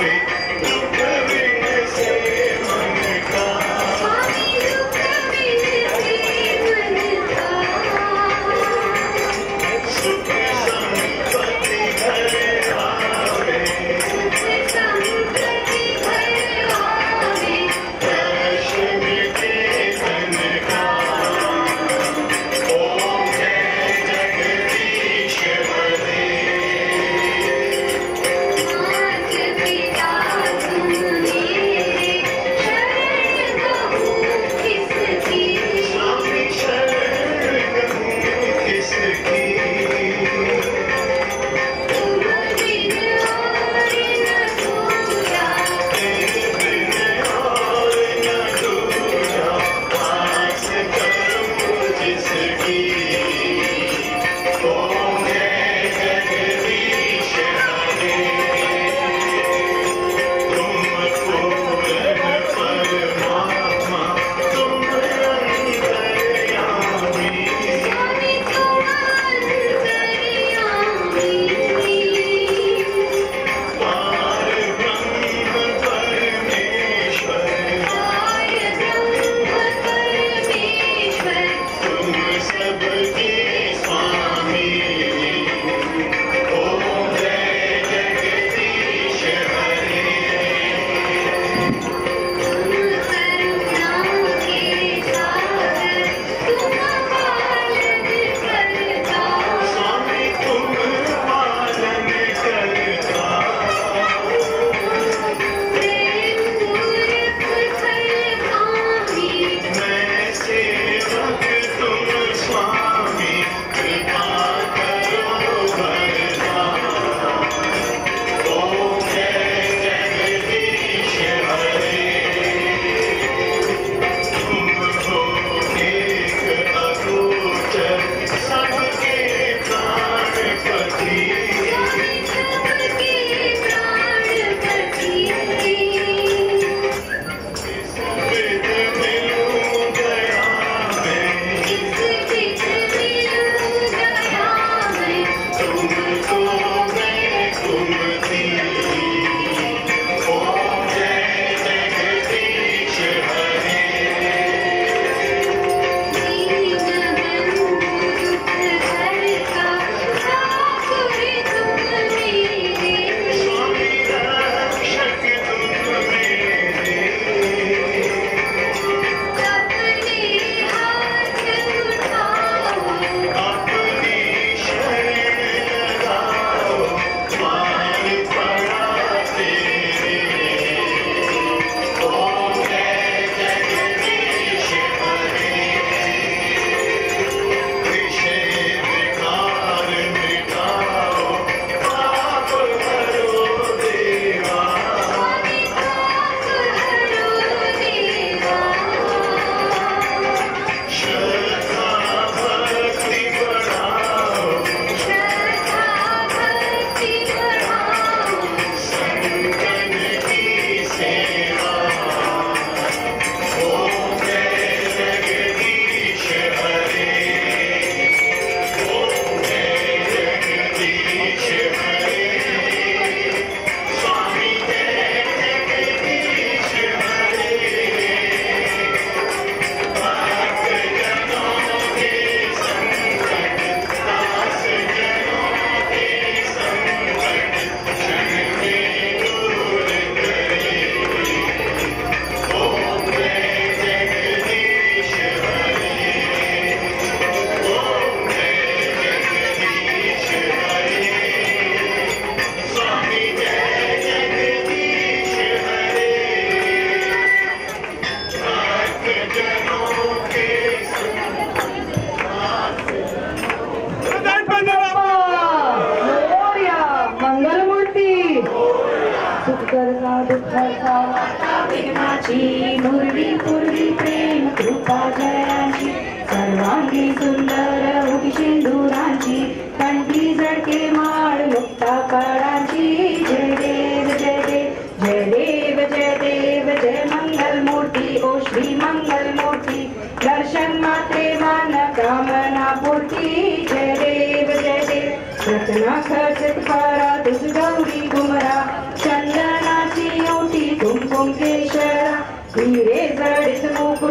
विघ्नाची मुरली पुरली प्रेम कृपा जयांची सर्वांगी सुंदर उगी सिंदुरांची कंठी झडके माळ मुक्ता काळांची जय देव जय देव जय देव जय देव जय मंगल मूर्ती ओ श्री मंगल मूर्ती दर्शन मात्रे मान कामना पूर्ती जय देव जय देव रत्ना खचित करा तुझ गौरी गुमरा चंदनाची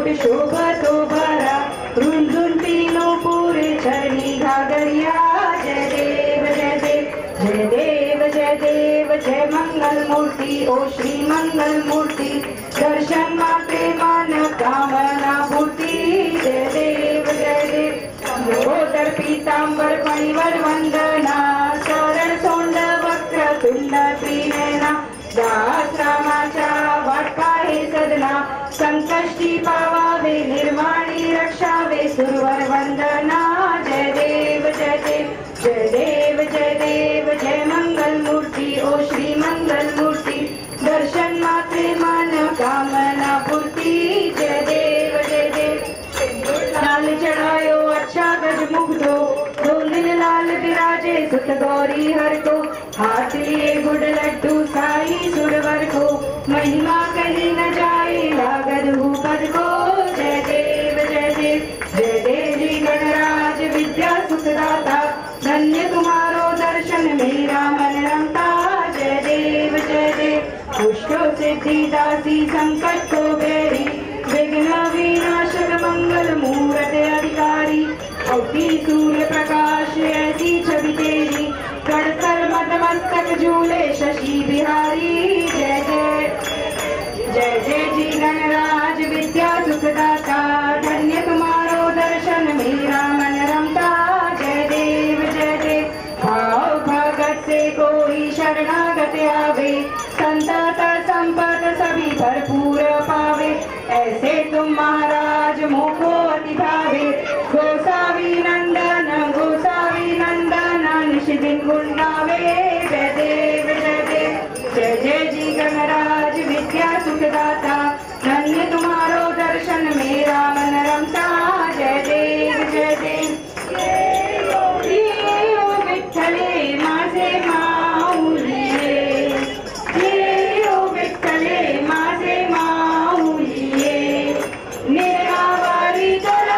मुकुट शोभा तो भरा रुंझुन तीनों पूरे चरणी घाघरिया जय देव जय देव जय देव जय देव जय मंगल मूर्ति ओ श्री मंगल मूर्ति दर्शन मात्रे मान कामना पूर्ति जय देव जय देव लोधर पीतांबर फणिवर वंदना शरण सोंड वक्र तुंड त्रिनयना दास रामाच्या वाटपा हे सदना संकष्टी पावावे निर्वाणी रक्षावे सुरवर वंदना जय देव जय देव जय देव जय देव जय मंगल मूर्ति ओ श्री मंगल मूर्ति दर्शन मात्रे मान कामना पूर्ति जय देव जय देव लाल चढ़ायो अच्छा गज मुग्धो डोलिन लाल विराजे सुत गौरी हर को हाथ लिए गुड़ लड्डू साई सुरवर को महिमा कही न जाए लागद ऊपर को जय देव जय देव जय देव जी गणराज विद्या सुखदाता धन्य तुम्हारो दर्शन मेरा मन रमता जय देव जय देव पुष्टो सिद्धि दासी संकट को बेरी विघ्न विनाशक मंगल मूर्त अधिकारी औती सूर्य प्रकाश ऐसी छवि तेरी कड़कर मदमस्तक झूले शशि बिहारी जय जय जय जय जी गणराज विद्या सुखदाता धन्य तुम्हारो दर्शन मेरा मन रमता जय देव जय देव भाव भगत से कोई शरणागत आवे संतत संपत सभी भरपूर पावे ऐसे तुम महाराज मोको अति भावे गोसावी नंदन गोसावी नंदन निश दिन गुण गावे जय देव जय देव जय जय जी गणराज विद्या सुखदाता धन्य तुम्हारो दर्शन मेरा मन रमता जय देव जय देव ये ओ विठ्ठले माझे माऊलिये ये ओ विठ्ठले माझे माऊलिये निर्नावारी तुला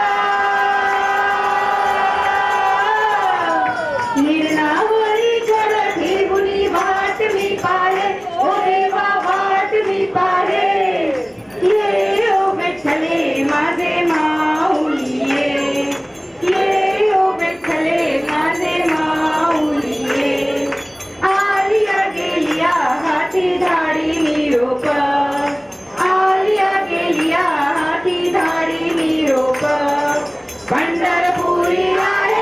निर्नावारी तुला ठेवली वाट मी पाहे ओ देवा वाट मी पाहे ये ओ विठ्ठले माझे माऊलिये ये ओ विठ्ठले माझे माऊलिये आलिया गेलिया हाती धाडी निरोप आलिया गेलिया हाती धाडी निरोप पंढरपुरी आहे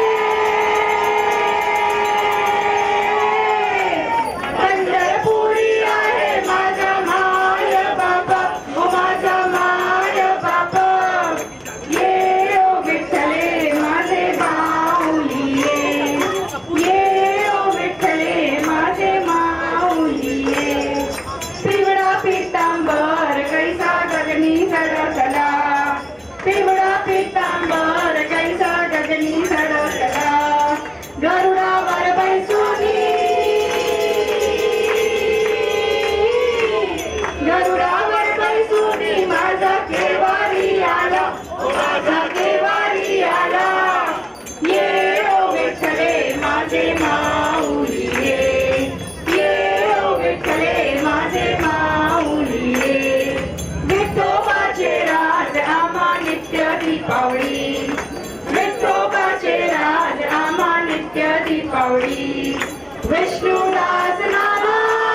पंढरपुरी आहे माझा माय बाबा ओ माझा माय बाबा ये ओ विठ्ठले माझे माऊलिये ये ओ विठ्ठले माझे माऊलिये पिवळा पीतांबर कैसा गगनी सडकला पिवळा पीतांबर कैसा गगनी सडकला गरुडावर बैसोनी गरुडावर बैसोनी माझा केवारी आला ओ माझा केवारी आला ये ओ विठ्ठले माझे माऊलिये ये ओ विठ्ठले माझे माऊलिये विठोबाचे राज आम्हा नित्य दीपावली विठोबाचे राज आम्हा नित्य दीपावली विष्णुदास नामा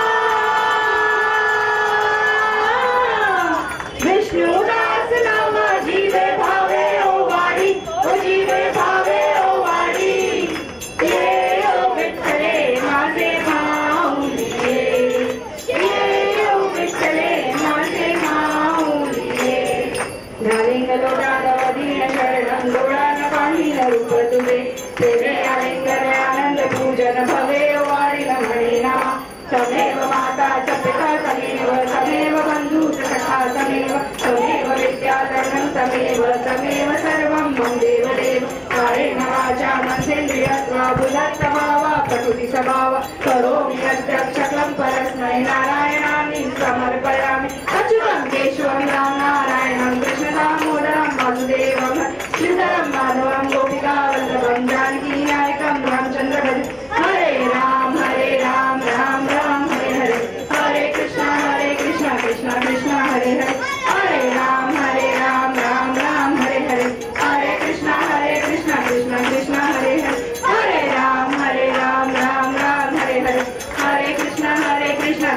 विष्णुदास नामा जीवे भावे ओ वाडी ओ जीवे भावे ओ वाडी ये ओ विठ्ठले माझे माऊलिये ये ओ विठ्ठले माझे माऊलिये घालिंगलो दानव दीन शरणं डोळान पाहिन रूप तुझे तेरे आलिंगन आनंद पूजन भवे वारिन म्हणेना तमेव माता च पिता तमेव तमेव बंधू च सखा तमेव तमेव विद्याधरणं तमेव तमेव सर्वं मम देव देव कायेन वाचा मनसेन्द्रियत्वा बुधत्त भावा प्रकृति स्वभाव करोमि यद्यत् सकलं परस्मै नारायणानि समर्पयामि अच्युतं केशवं राम नारायणं कृष्ण दामोदरं वासुदेवं श्रीधरं माधवं गोपिका वल्लभं जानकी नायकं रामचन्द्र भज हरे राम हरे राम राम राम हरे हरे हरे कृष्ण हरे कृष्ण कृष्ण कृष्ण हरे हरे हरे राम हरे राम राम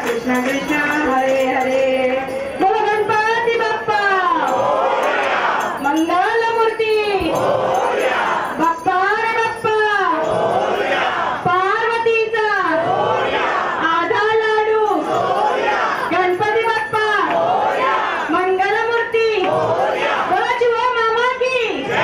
कृष्णा कृष्णा हरे हरे। बोलो गणपति बप्पा मंगल मूर्ति बप्पा रे बप्पा पार्वतीचा आधा लाडू गणपती बाप्पा मंगल मूर्ती बोला चिवा मामा की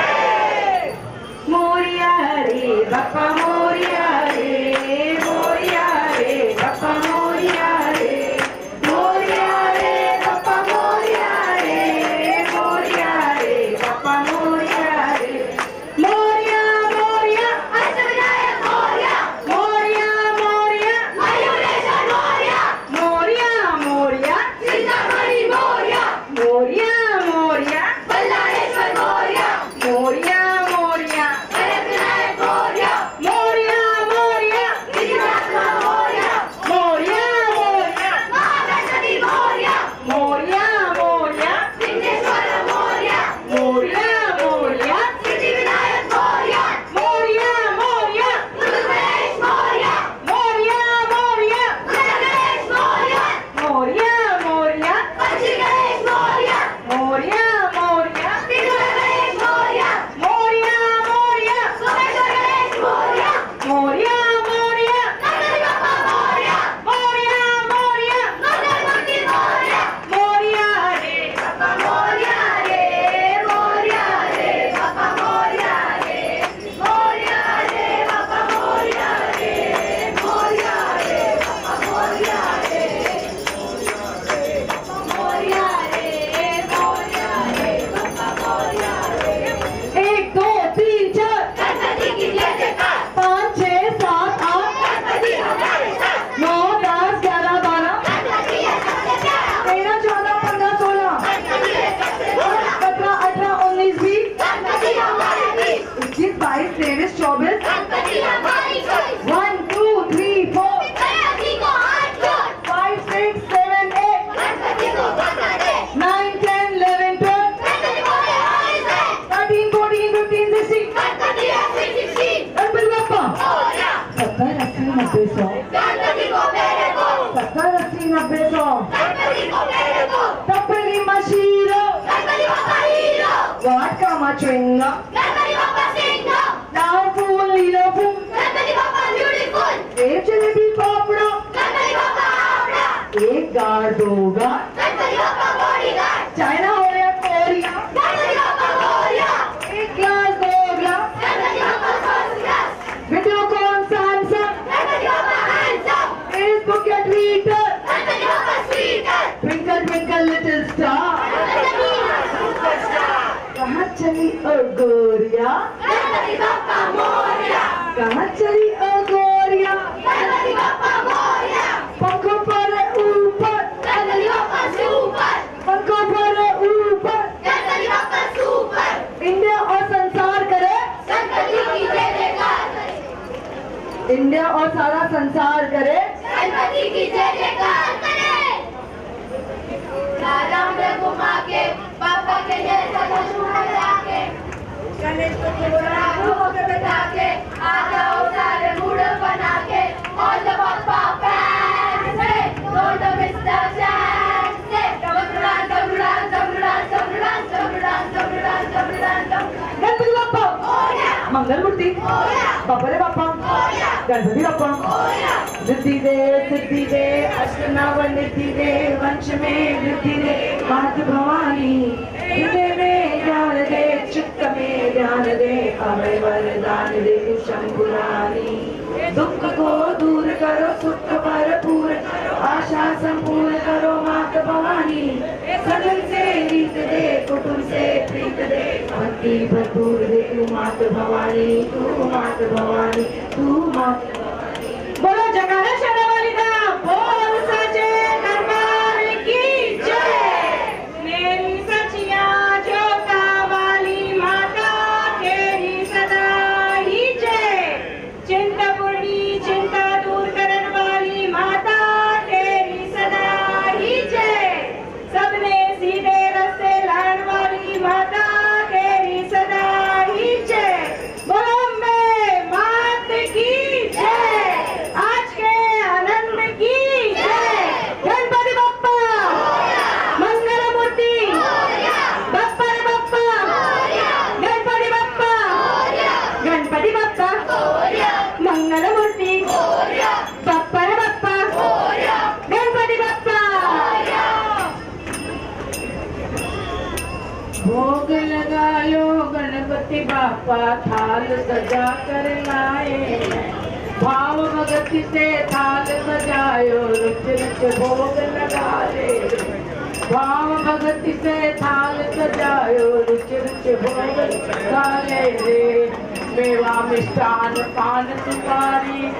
मोरिया रे बप्पा मोरिया रे मोरिया रे बप्पा मोरिया रे मोरिया रे बप्पा मोरिया रे मोरिया रे बप्पा मोरिया रे मोरिया मोरिया अष्टविनायक मोरिया मोरिया मोरिया मयूरेश्वर मोरिया मोरिया मोरिया सीतामढ़ी मोरिया मोरिया मोरिया बल्लाळेश्वर मोरिया मोरिया मोरिया अष्टविनायक मोरिया मोरिया मोरिया विघ्नहर्ता मोरिया मोरिया मोरिया महागणपति मोरिया मोरिया मोरिया विघ्नेश्वर मोरिया मोरिया मोरिया सिद्धिविनायक मोरिया मोरिया मोरिया गुरुगणेश मोरिया मोरिया मोरिया गुरुगणेश मोरिया मोरिया मोरिया पंचगणेश मोरिया मोरिया मोरिया त्रिगुणगणेश मोरिया मोरिया मोरिया सोमेश्वर गणेश मोरिया मोरिया मोरिया गणपति बाप्पा मोरिया मोरिया मोरिया मंगलमूर्ति मोरिया मोरिया रे बाप्पा मोरिया रे मोरिया रे बाप्पा मोरिया रे मोरिया रे बाप्पा मोरिया रे मोरिया रे बाप्पा मोरिया रे मोरिया रे मोरिया रे बाप्पा मोरिया रे। एक दो तीन चार गणपति की जय जयकार पाँच छः सात आठ गणपति हमारे साथ नौ दस ग्यारह बारह गणपति है सबसे प्यारा तेरह चौदह पंद्रह सोलह गणपति है सबसे भोला सत्रह अठारह उन्नीस बीस गणपति हमारे बीच इक्कीस बाईस तेईस चौबीस गणपति हमारी choice one two three four Ganpati को हाथ जोड़ five six seven eight Ganpati को बता दे nine ten eleven twelve Ganpati बोले हाय से thirteen fourteen fifteen sixteen Ganpati है सिक्सटीन गणपति बाप्पा मोरिया सत्तर अस्सी नब्बे सौ गणपति को मेरे को सत्तर अस्सी नब्बे सौ गणपति को मेरे को टपरी मशीरो गणपति बाप्पा हीरो वाट का मचेंगा गणपति बाप्पा सिंगा लाल फूल लीला फूल गणपति बाप्पा ब्यूटीफुल एक जलेबी पापड़ा गणपति बाप्पा आपड़ा एक गार्ड दो guard Ganpati Bappa bodyguard China हो या कोरिया गणपति बाप्पा कोरिया एक ग्लास दो glass Ganpati Bappa first class Videocon Samsung Ganpati Bappa handsome Facebook या Twitter Ganpati Bappa sweeter twinkle twinkle little star कहाँ चली ओ गोरिया गणपति बाप्पा मोरिया कहाँ चली ओ गोरिया गणपति बाप्पा मोरिया पंखों पर ऊपर गणपति बाप्पा सुपर पंखों पर ऊपर गणपति बाप्पा सुपर इंडिया और संसार करे गणपति की जय जयकार करे इंडिया और सारा संसार करे गणपति की जय जयकार करे राम में घुमा के पापा के जैसा लक्ष्मण जाके गणेश को थोड़ा होकर बैठा के आ जाओ सारे मूड बना के ऑल द पापा फैंस से डोंट मिस द चांस से डबडान डबडान डबडान डबडान डबडान डबडान डबडान गणपति बाप्पा मंगल मूर्ति बाप्पा रे बाप्पा गणपति बाप्पा वृद्धि दे सिद्धि दे अष्टनाव निधि दे वंश में वृद्धि दे मात भवानी हृदय में ज्ञान दे चित्त में ध्यान दे अभय वरदान दे शंभुरानी दुख को दूर करो सुख भरपूर आशा संपूर्ण करो मात भवानी सदन से रीत दे कुटुंब से प्रीत दे भक्ति भरपूर दे तू मात भवानी तू मात भवानी तू मात बोलो जगाना शरण वाली का बोल सचे दरबार की जय मेरी सचिया जोता वाली माता तेरी सदा ही जय चिंतापूर्णी चिंता दूर करने वाली माता तेरी सदा ही जय सबने सीधे रास्ते लाने वाली माता तेरी सदा ही जय बोलो मैं मात की भोग लगायो गणपति बापा थाल सजा कर लाए, भाव भगति से थाल सजायो रुच रुच भोग लगाए, भाव भगति से थाल सजायो रुच रुच भोग लगाए रे। मेवा मिष्टान पान सुपारी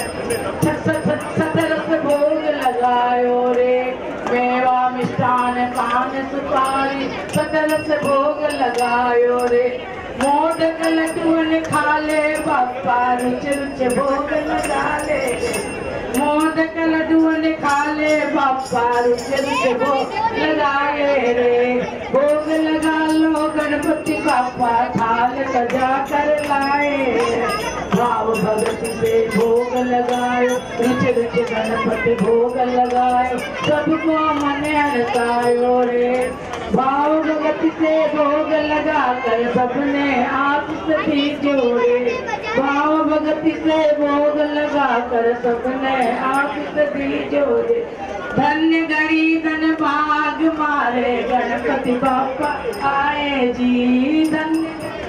सतरस भोग लगायो रे, मेवा मिष्टान पान सुपारी सतरस भोग लगायो रे। मोदक लड्डू खा ले बापा रुच रुच भोग लगा ले, मोदक लड्डू खा ले बापा रुच रुच भोग लगाए रे। भोग लगा लो गणपति बापा थाल सजा कर लाए, भाव भगति से भोग लगायो रुच रुच गणपति भोग लगायो, सबको मन हरसायो रे। भाव भगति से भोग लगा कर सबने आपस भी जोड़े, भाव भगति से भोग लगा कर सबने आपस भी जोड़े। धन्य गणी धन भाग मारे गणपति बापा आए जी, धन्य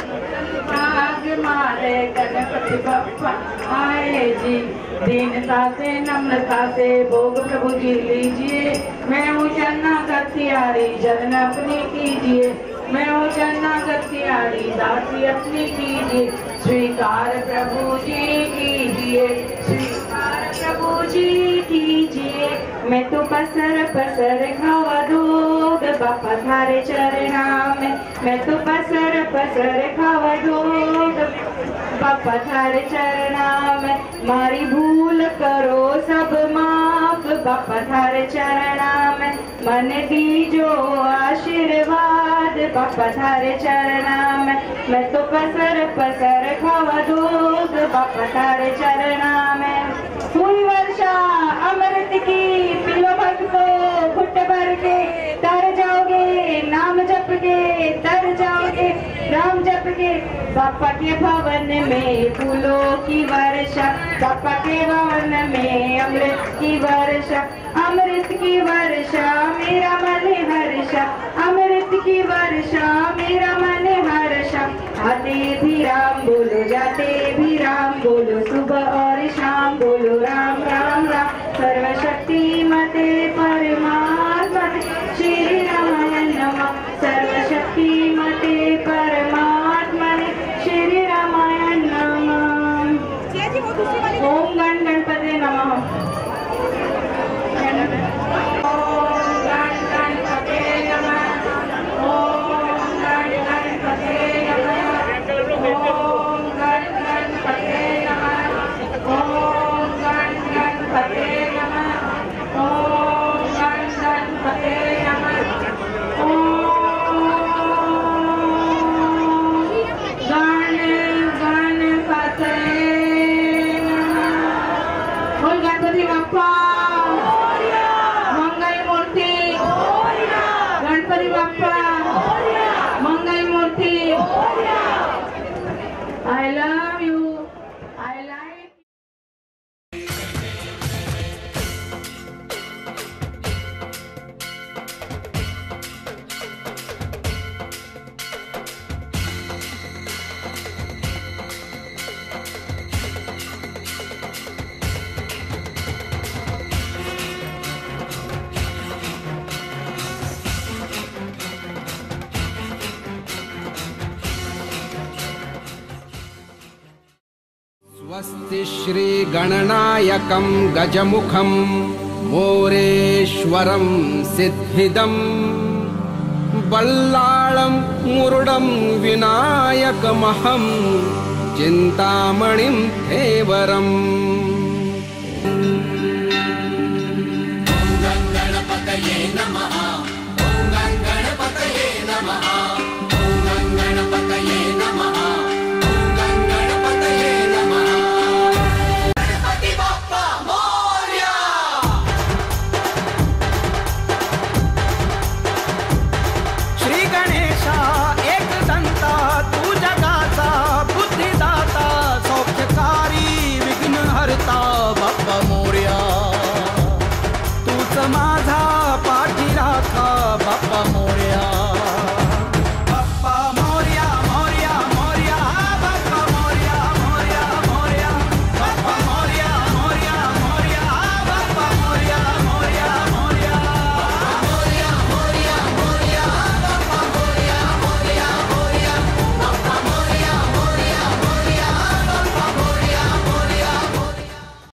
भाग मारे गणपति बापा आए जी। दीनता से नम्रता से भोग प्रभु जी लीजिए, मैं हूँ शरणागतियारी शरण अपनी कीजिए, मैं हूँ शरणागतियारी दासी अपनी कीजिए। स्वीकार प्रभु जी कीजिए, स्वीकार प्रभु जी कीजिए। मैं तो पसर पसर खावा दूध बापा थारे चरणा में, मैं तो पसर पसर खावा दूध बापा थारे चरणा में। मारी भूल करो सब माफ बापा थारे चरणा में, मन दीजो आशीर्वाद बापा थारे चरणा में। मैं तो पसर पसर खावा दूध बापा थारे चरणा में। हुई वर्षा अमृत की पिलो भक्तो घुट भर के तर जाओगे, नाम जप के तर जाओगे, राम जप के। बापा के भवन में फूलों की वर्षा, बापा के भवन में अमृत की वर्षा, अमृत की वर्षा मेरा मन हर्षा, अमृत की वर्षा मेरा मन हर्षा। आते भी राम बोलो जाते भी राम बोलो, सुबह और शाम बोलो राम राम राम। सर्वशक्ति मते परमात्मा श्री रामाय नमः, सर्वशक्ति मते परमात्मा श्री रामाय नमः। ओम गण गणपते नमः। I love you. I like स्वस्ति श्री गणनायकं गजमुखं मोरेश्वरं सिद्धिदं बल्लाळं मुरुडं विनायकमहं चिन्तामणिं धेवरम्।